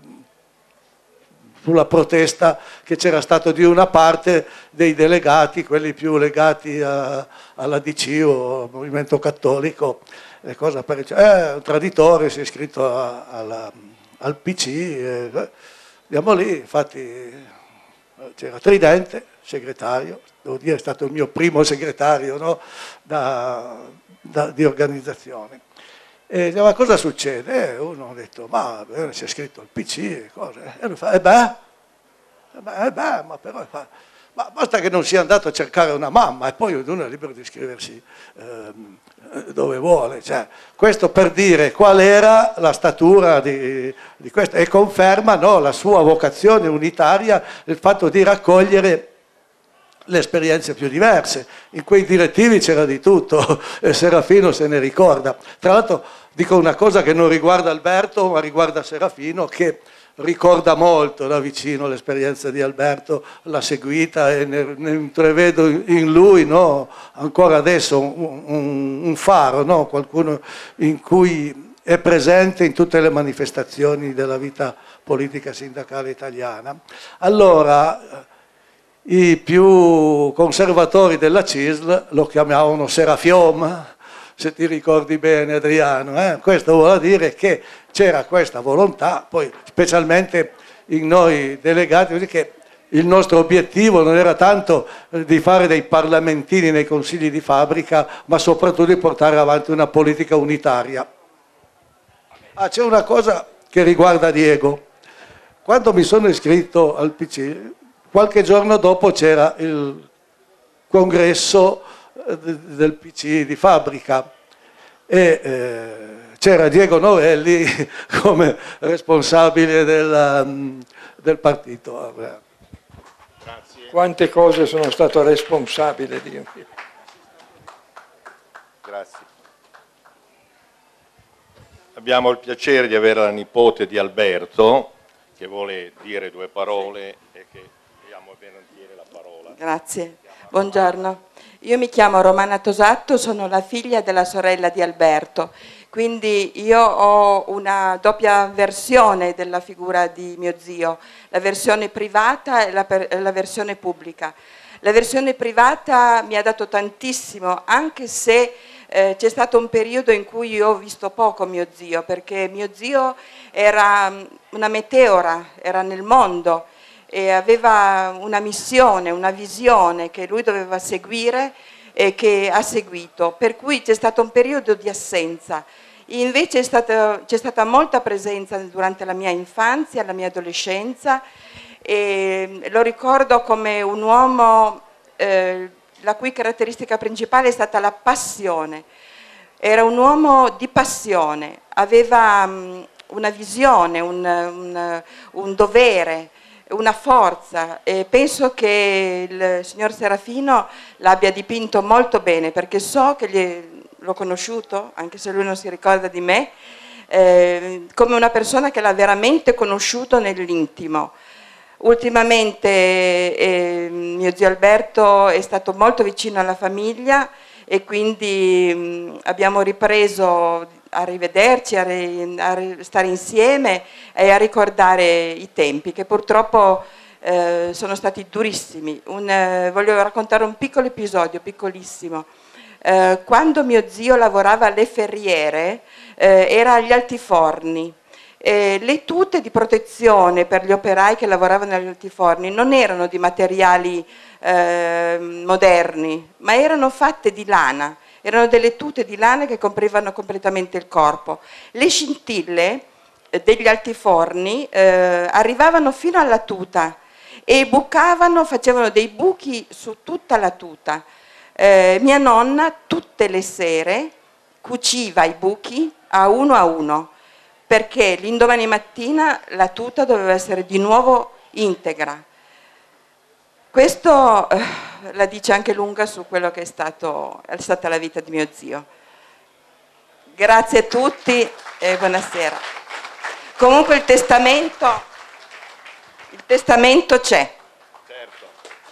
sulla protesta che c'era stato di una parte dei delegati, quelli più legati a, alla D C o al movimento cattolico, e cosa per, eh, un traditore si è iscritto a, alla, al P C, eh, andiamo lì, infatti c'era Tridente, segretario, devo dire è stato il mio primo segretario, no? da, da, di organizzazione. E ma cosa succede? E uno ha detto, ma si è iscritto al P C e cose. E lui fa, e beh, e beh, e beh ma però fa, ma basta che non sia andato a cercare una mamma e poi ognuno è libero di iscriversi ehm, dove vuole. Cioè, questo per dire qual era la statura di, di questo, e conferma, no, la sua vocazione unitaria, il fatto di raccogliere le esperienze più diverse. In quei direttivi c'era di tutto, e Serafino se ne ricorda. Tra l'altro dico una cosa che non riguarda Alberto, ma riguarda Serafino, che ricorda molto da vicino l'esperienza di Alberto, l'ha seguita e ne, ne intrevedo in lui, no, ancora adesso un, un, un faro, no, qualcuno in cui è presente in tutte le manifestazioni della vita politica sindacale italiana. Allora, i più conservatori della C I S L lo chiamavano Serafiom, se ti ricordi bene Adriano, eh? Questo vuol dire che c'era questa volontà, poi specialmente in noi delegati, che il nostro obiettivo non era tanto di fare dei parlamentini nei consigli di fabbrica, ma soprattutto di portare avanti una politica unitaria. Ah, c'è una cosa che riguarda Diego. Quando mi sono iscritto al P C, qualche giorno dopo c'era il congresso del P C di fabbrica e eh, c'era Diego Novelli come responsabile del, del partito. Grazie. Quante cose sono stato responsabile di... Grazie. Abbiamo il piacere di avere la nipote di Alberto che vuole dire due parole e che diamo volentieri la parola. Grazie, buongiorno. Io mi chiamo Romana Tosatto, sono la figlia della sorella di Alberto, quindi io ho una doppia versione della figura di mio zio, la versione privata e la, la versione pubblica. La versione privata mi ha dato tantissimo, anche se eh, c'è stato un periodo in cui io ho visto poco mio zio, perché mio zio era una meteora, era nel mondo, e aveva una missione, una visione che lui doveva seguire e che ha seguito, per cui c'è stato un periodo di assenza. Invece c'è stata molta presenza durante la mia infanzia, la mia adolescenza, e lo ricordo come un uomo eh, la cui caratteristica principale è stata la passione. Era un uomo di passione, aveva um, una visione, un, un, un dovere, una forza, e penso che il signor Serafino l'abbia dipinto molto bene, perché so che gli, l'ho conosciuto, anche se lui non si ricorda di me, eh, come una persona che l'ha veramente conosciuto nell'intimo. Ultimamente eh, mio zio Alberto è stato molto vicino alla famiglia e quindi mh, abbiamo ripreso a rivederci, a, ri, a stare insieme e a ricordare i tempi che purtroppo eh, sono stati durissimi. Un, eh, voglio raccontare un piccolo episodio, piccolissimo. Eh, quando mio zio lavorava alle ferriere, eh, era agli altiforni. Eh, le tute di protezione per gli operai che lavoravano agli altiforni non erano di materiali eh, moderni, ma erano fatte di lana. Erano delle tute di lana che coprivano completamente il corpo. Le scintille degli altiforni eh, arrivavano fino alla tuta e bucavano, facevano dei buchi su tutta la tuta. Eh, mia nonna tutte le sere cuciva i buchi a uno a uno, perché l'indomani mattina la tuta doveva essere di nuovo integra. Questo eh, la dice anche lunga su quello che è, stato, è stata la vita di mio zio. Grazie a tutti e buonasera. Comunque il testamento, il testamento c'è. Certo.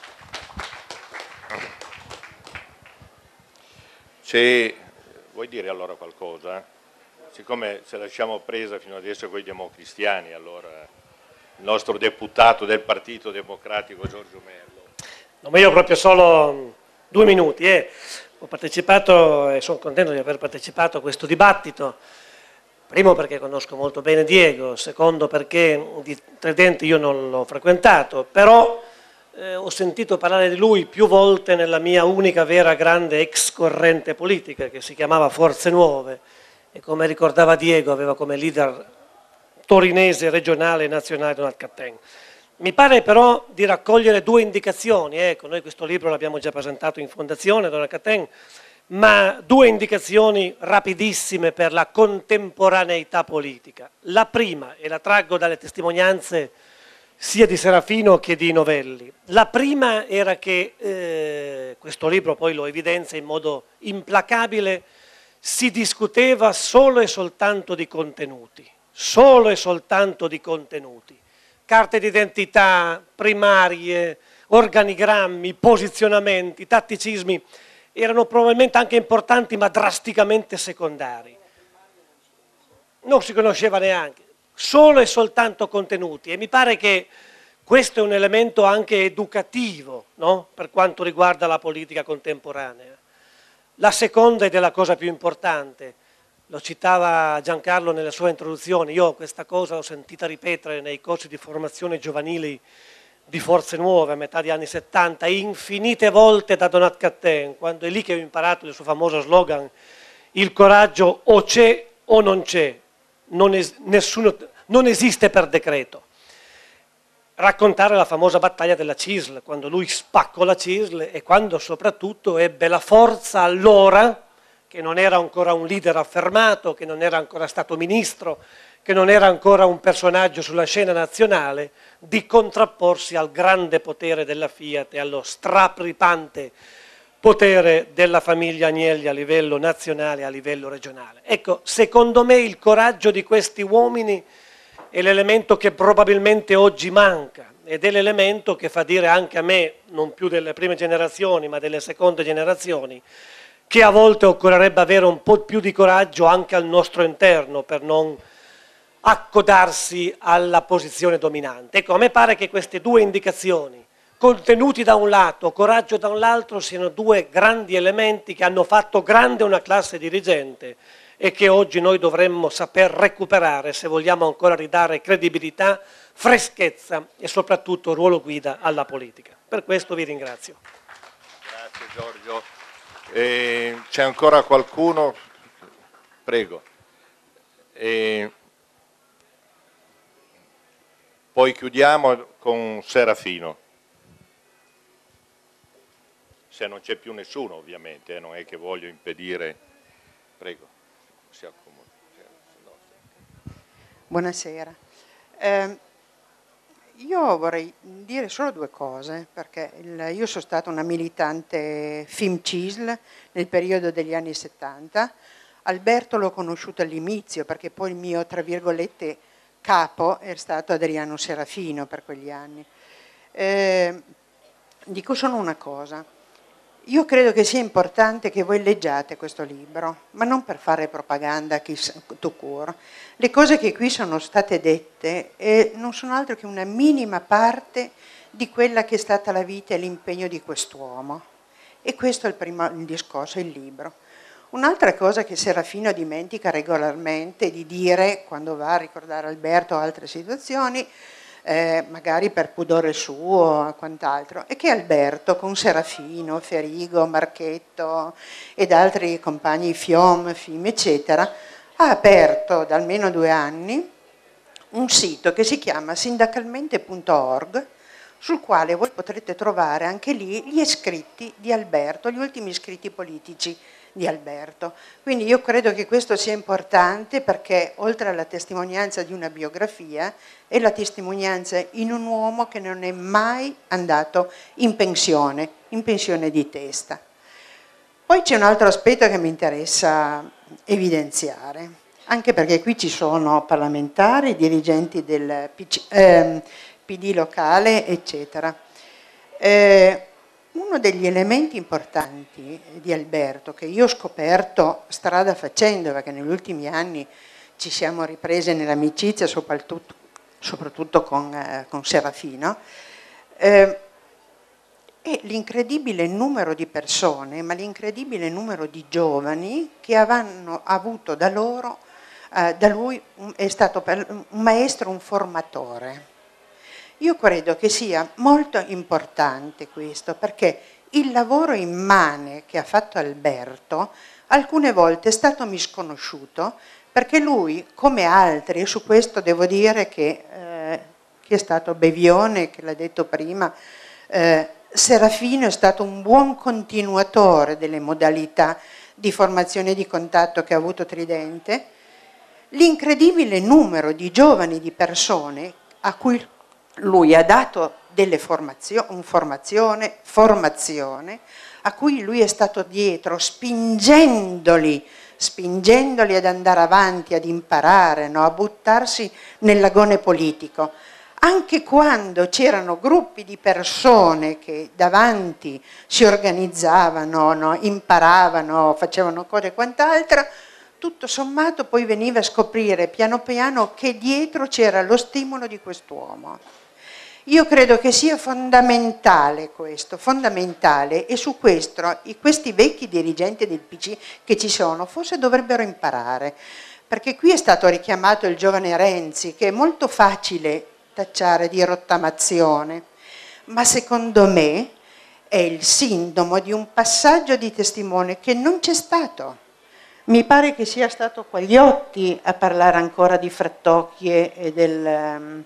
C'è, vuoi dire allora qualcosa? Siccome se lasciamo presa fino adesso con i democristiani, allora il nostro deputato del Partito Democratico Giorgio Merlo. No, ma io proprio solo due minuti. Eh. Ho partecipato e sono contento di aver partecipato a questo dibattito. Primo perché conosco molto bene Diego, secondo perché di Tridente io non l'ho frequentato, però eh, ho sentito parlare di lui più volte nella mia unica vera grande ex corrente politica che si chiamava Forze Nuove e come ricordava Diego aveva come leader torinese, regionale e nazionale Donat Cattin. Mi pare però di raccogliere due indicazioni, ecco, noi questo libro l'abbiamo già presentato in fondazione, Donat Cattin, ma due indicazioni rapidissime per la contemporaneità politica. La prima, e la traggo dalle testimonianze sia di Serafino che di Novelli, la prima era che eh, questo libro poi lo evidenzia in modo implacabile, si discuteva solo e soltanto di contenuti, solo e soltanto di contenuti. Carte d'identità, primarie, organigrammi, posizionamenti, tatticismi, erano probabilmente anche importanti ma drasticamente secondari. Non si conosceva neanche, solo e soltanto contenuti e mi pare che questo è un elemento anche educativo, no? Per quanto riguarda la politica contemporanea. La seconda ed è la cosa più importante, lo citava Giancarlo nella sua introduzione, io questa cosa l'ho sentita ripetere nei corsi di formazione giovanili di Forze Nuove a metà degli anni settanta, infinite volte da Donat Cattin, quando è lì che ho imparato il suo famoso slogan, il coraggio o c'è o non c'è, non, es nessuno, non esiste per decreto. Raccontare la famosa battaglia della C I S L, quando lui spaccò la C I S L e quando soprattutto ebbe la forza allora, che non era ancora un leader affermato, che non era ancora stato ministro, che non era ancora un personaggio sulla scena nazionale, di contrapporsi al grande potere della Fiat e allo strapripante potere della famiglia Agnelli a livello nazionale e a livello regionale. Ecco, secondo me il coraggio di questi uomini è l'elemento che probabilmente oggi manca ed è l'elemento che fa dire anche a me, non più delle prime generazioni ma delle seconde generazioni, che a volte occorrerebbe avere un po' più di coraggio anche al nostro interno per non accodarsi alla posizione dominante. Ecco, a me pare che queste due indicazioni, contenuti da un lato, coraggio da un altro, siano due grandi elementi che hanno fatto grande una classe dirigente e che oggi noi dovremmo saper recuperare se vogliamo ancora ridare credibilità, freschezza e soprattutto ruolo guida alla politica. Per questo vi ringrazio. Grazie Giorgio. Eh, c'è ancora qualcuno? Prego. Eh, poi chiudiamo con Serafino. Se non c'è più nessuno ovviamente, eh, non è che voglio impedire. Prego. Si accomoda. Buonasera. Eh, io vorrei dire solo due cose, perché il, io sono stata una militante F I M C I S L nel periodo degli anni settanta, Alberto l'ho conosciuto all'inizio perché poi il mio, tra virgolette, capo è stato Adriano Serafino per quegli anni. Eh, dico solo una cosa, io credo che sia importante che voi leggiate questo libro, ma non per fare propaganda tout court. Le cose che qui sono state dette eh, non sono altro che una minima parte di quella che è stata la vita e l'impegno di quest'uomo. E questo è il primo il discorso, il libro. Un'altra cosa che Serafino dimentica regolarmente di dire quando va a ricordare Alberto o altre situazioni, Eh, magari per pudore suo o quant'altro, è che Alberto con Serafino, Ferigo, Marchetto ed altri compagni Fiom, F I M, eccetera, ha aperto da almeno due anni un sito che si chiama sindacalmente punto org, sul quale voi potrete trovare anche lì gli scritti di Alberto, gli ultimi scritti politici di Alberto. Quindi io credo che questo sia importante perché oltre alla testimonianza di una biografia è la testimonianza in un uomo che non è mai andato in pensione, in pensione di testa. Poi c'è un altro aspetto che mi interessa evidenziare, anche perché qui ci sono parlamentari, dirigenti del P C, eh, P D locale, eccetera. Eh, uno degli elementi importanti di Alberto, che io ho scoperto strada facendo, perché negli ultimi anni ci siamo riprese nell'amicizia, soprattutto, soprattutto con, eh, con Serafino, eh, è l'incredibile numero di persone, ma l'incredibile numero di giovani che avranno avuto da loro, eh, da lui un, è stato per, un maestro, un formatore. Io credo che sia molto importante questo, perché il lavoro immane che ha fatto Alberto alcune volte è stato misconosciuto, perché lui, come altri, e su questo devo dire che eh, chi è stato Bevione, che l'ha detto prima, eh, Serafino è stato un buon continuatore delle modalità di formazione e di contatto che ha avuto Tridente, l'incredibile numero di giovani, di persone a cui lui ha dato delle formazioni, formazione, formazione, a cui lui è stato dietro, spingendoli, spingendoli ad andare avanti, ad imparare, no? A buttarsi nell'agone politico. Anche quando c'erano gruppi di persone che davanti si organizzavano, no? Imparavano, facevano cose e quant'altro, tutto sommato poi veniva a scoprire piano piano che dietro c'era lo stimolo di quest'uomo. Io credo che sia fondamentale questo, fondamentale, e su questo questi vecchi dirigenti del P C che ci sono forse dovrebbero imparare, perché qui è stato richiamato il giovane Renzi, che è molto facile tacciare di rottamazione, ma secondo me è il sintomo di un passaggio di testimone che non c'è stato. Mi pare che sia stato Quagliotti a parlare ancora di Frattocchie e del...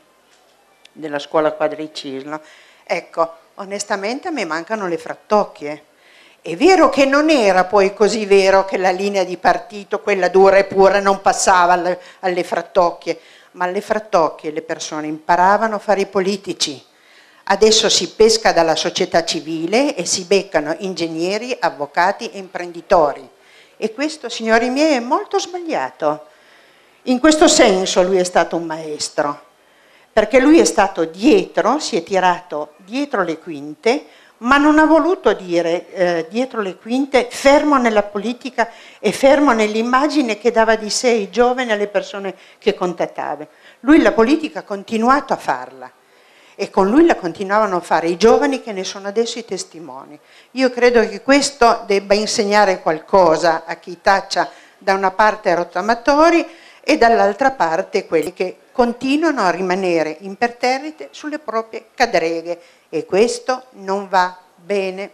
della scuola quadricismo. Ecco, onestamente a me mancano le Frattocchie. È vero che non era poi così vero che la linea di partito, quella dura e pura, non passava alle, alle Frattocchie, ma alle Frattocchie le persone imparavano a fare i politici. Adesso si pesca dalla società civile e si beccano ingegneri, avvocati e imprenditori. E questo, signori miei, è molto sbagliato. In questo senso lui è stato un maestro, perché lui è stato dietro, si è tirato dietro le quinte, ma non ha voluto dire eh, dietro le quinte, fermo nella politica e fermo nell'immagine che dava di sé ai giovani, alle persone che contattava. Lui la politica ha continuato a farla e con lui la continuavano a fare i giovani che ne sono adesso i testimoni. Io credo che questo debba insegnare qualcosa a chi taccia da una parte rottamatori e dall'altra parte quelli che continuano a rimanere imperterrite sulle proprie cadreghe, e questo non va bene.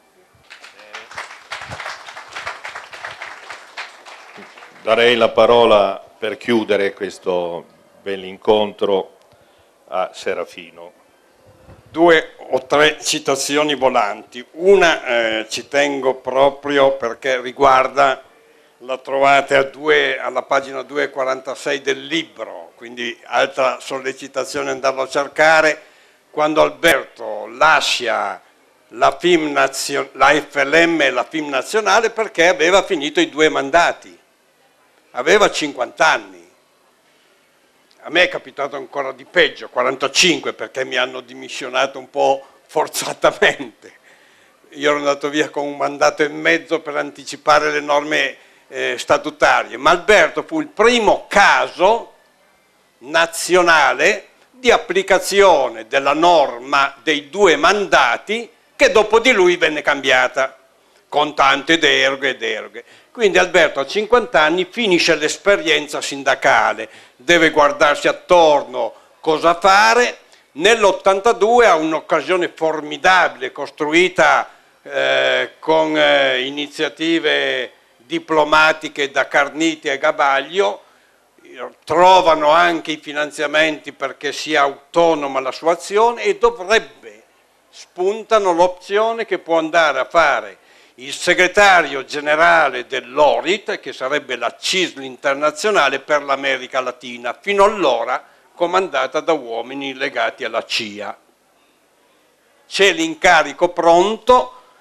Darei la parola per chiudere questo bell'incontro a Serafino. Due o tre citazioni volanti. Una eh, ci tengo proprio perché riguarda, la trovate a due, alla pagina duecentoquarantasei del libro, quindi altra sollecitazione andarlo a cercare, quando Alberto lascia la, F I M nazio, la F L M e la F I M nazionale perché aveva finito i due mandati, aveva cinquanta anni. A me è capitato ancora di peggio, quarantacinque, perché mi hanno dimissionato un po' forzatamente. Io ero andato via con un mandato e mezzo per anticipare le norme eh, statutarie, ma Alberto fu il primo caso nazionale di applicazione della norma dei due mandati che dopo di lui venne cambiata, con tante deroghe e deroghe. Quindi Alberto a cinquanta anni finisce l'esperienza sindacale, deve guardarsi attorno cosa fare. Nell'ottantadue ha un'occasione formidabile costruita eh, con eh, iniziative diplomatiche da Carniti e Gabaglio, trovano anche i finanziamenti perché sia autonoma la sua azione e dovrebbe, spuntano l'opzione che può andare a fare il segretario generale dell'O R I T, che sarebbe la C I S L internazionale per l'America Latina, fino allora comandata da uomini legati alla C I A. C'è l'incarico pronto,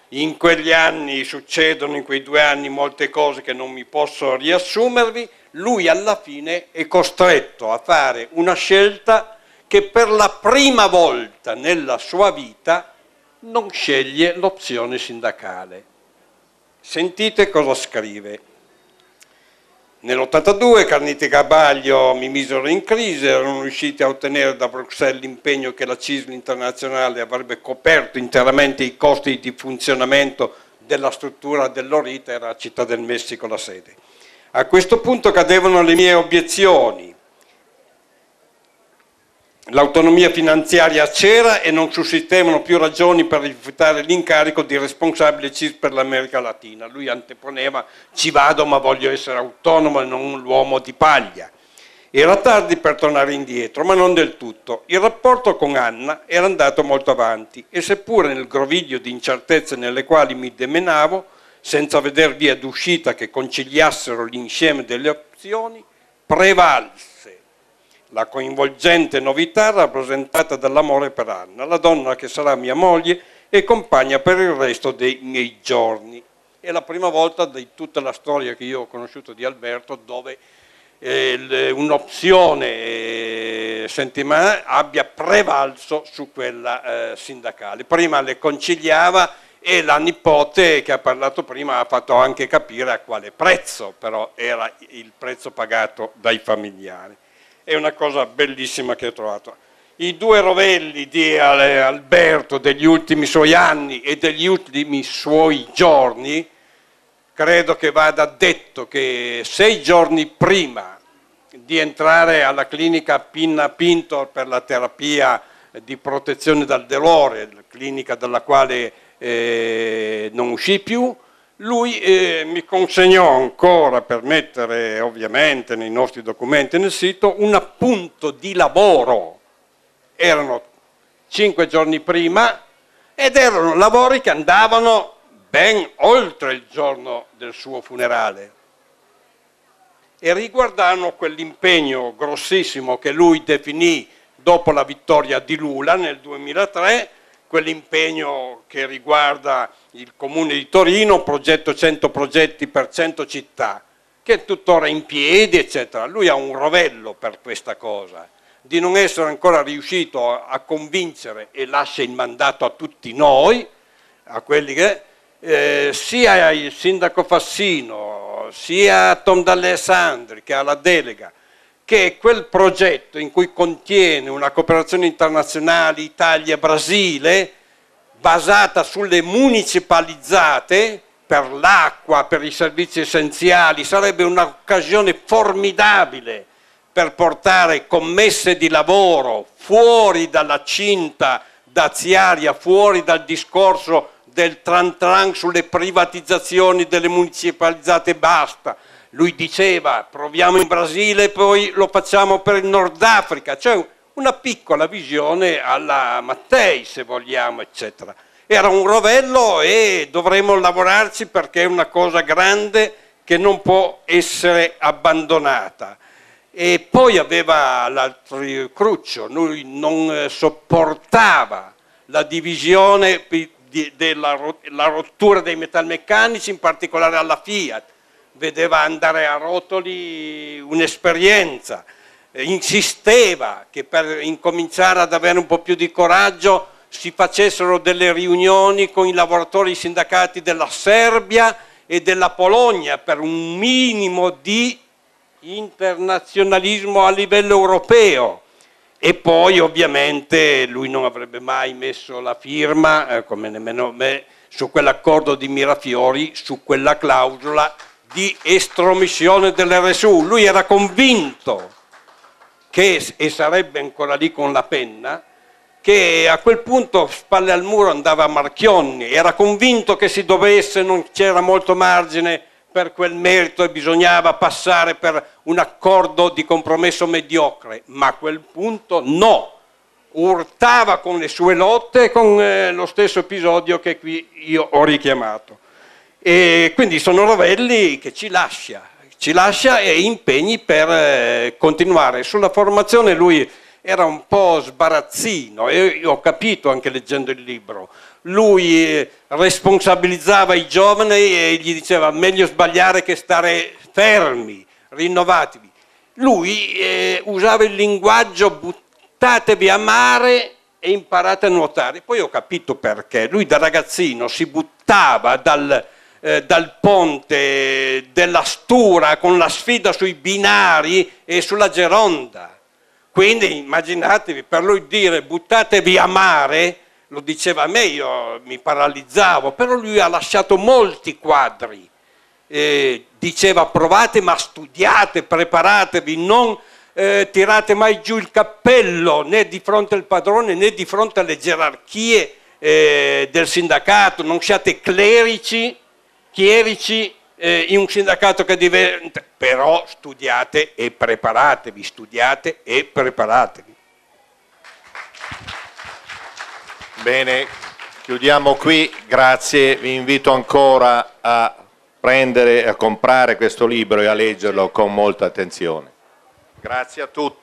in quegli anni succedono, in quei due anni, molte cose che non mi posso riassumervi. Lui alla fine è costretto a fare una scelta che per la prima volta nella sua vita non sceglie l'opzione sindacale. Sentite cosa scrive. Nell'ottantadue Carniti e Gabaglio mi misero in crisi, erano riusciti a ottenere da Bruxelles l'impegno che la C I S L internazionale avrebbe coperto interamente i costi di funzionamento della struttura dell'Orita, era a Città del Messico la sede. A questo punto cadevano le mie obiezioni. L'autonomia finanziaria c'era e non sussistevano più ragioni per rifiutare l'incarico di responsabile C I S per l'America Latina. Lui anteponeva: ci vado ma voglio essere autonomo e non l'uomo di paglia. Era tardi per tornare indietro, ma non del tutto. Il rapporto con Anna era andato molto avanti e seppure nel groviglio di incertezze nelle quali mi demenavo, senza veder via d'uscita che conciliassero l'insieme delle opzioni, prevalse la coinvolgente novità rappresentata dall'amore per Anna, la donna che sarà mia moglie e compagna per il resto dei miei giorni. È la prima volta di tutta la storia che io ho conosciuto di Alberto dove eh, un'opzione eh, sentimentale abbia prevalso su quella eh, sindacale. Prima le conciliava e la nipote che ha parlato prima ha fatto anche capire a quale prezzo però era il prezzo pagato dai familiari. È una cosa bellissima che ho trovato. I due rovelli di Alberto degli ultimi suoi anni e degli ultimi suoi giorni, credo che vada detto che sei giorni prima di entrare alla clinica Pinna Pintor per la terapia di protezione dal dolore, clinica dalla quale eh, non uscì più, lui eh, mi consegnò ancora, per mettere ovviamente nei nostri documenti nel sito, un appunto di lavoro. Erano cinque giorni prima ed erano lavori che andavano ben oltre il giorno del suo funerale e riguardavano quell'impegno grossissimo che lui definì dopo la vittoria di Lula nel duemilatré, quell'impegno che riguarda il Comune di Torino, progetto cento progetti per cento città, che è tuttora in piedi, eccetera. Lui ha un rovello per questa cosa, di non essere ancora riuscito a convincere, e lascia il mandato a tutti noi, a quelli che, eh, sia il sindaco Fassino, sia Tom D'Alessandri, che ha la delega, che quel progetto in cui contiene una cooperazione internazionale Italia-Brasile basata sulle municipalizzate per l'acqua, per i servizi essenziali, sarebbe un'occasione formidabile per portare commesse di lavoro fuori dalla cinta daziaria, fuori dal discorso del tran tran sulle privatizzazioni delle municipalizzate, basta. Lui diceva proviamo in Brasile e poi lo facciamo per il Nord Africa, cioè una piccola visione alla Mattei se vogliamo, eccetera. Era un rovello e dovremo lavorarci perché è una cosa grande che non può essere abbandonata. E poi aveva l'altro cruccio, lui non sopportava la divisione della la rottura dei metalmeccanici, in particolare alla Fiat. Vedeva andare a rotoli un'esperienza, insisteva che per incominciare ad avere un po' più di coraggio si facessero delle riunioni con i lavoratori sindacati della Serbia e della Polonia per un minimo di internazionalismo a livello europeo. E poi ovviamente lui non avrebbe mai messo la firma, eh, come nemmeno me, su quell'accordo di Mirafiori, su quella clausola di estromissione dell'R S U. Lui era convinto che, e sarebbe ancora lì con la penna, che a quel punto spalle al muro andava Marchionne, era convinto che si dovesse, non c'era molto margine per quel merito e bisognava passare per un accordo di compromesso mediocre, ma a quel punto no, urtava con le sue lotte con eh, lo stesso episodio che qui io ho richiamato. E quindi sono rovelli che ci lascia, ci lascia e impegni per eh, continuare. Sulla formazione lui era un po' sbarazzino, e io ho capito anche leggendo il libro. Lui eh, responsabilizzava i giovani e gli diceva meglio sbagliare che stare fermi, rinnovatevi. Lui eh, usava il linguaggio buttatevi a mare e imparate a nuotare. Poi ho capito perché. Lui da ragazzino si buttava dal, eh, dal ponte della Stura con la sfida sui binari e sulla Geronda. Quindi immaginatevi, per lui dire buttatevi a mare, lo diceva a me, io mi paralizzavo, però lui ha lasciato molti quadri. Eh, diceva provate ma studiate, preparatevi, non eh, tirate mai giù il cappello né di fronte al padrone né di fronte alle gerarchie eh, del sindacato, non siate clerici, chierici eh, in un sindacato che diventa, però studiate e preparatevi, studiate e preparatevi. Bene, chiudiamo qui, grazie, vi invito ancora a prendere, a comprare questo libro e a leggerlo con molta attenzione. Grazie a tutti.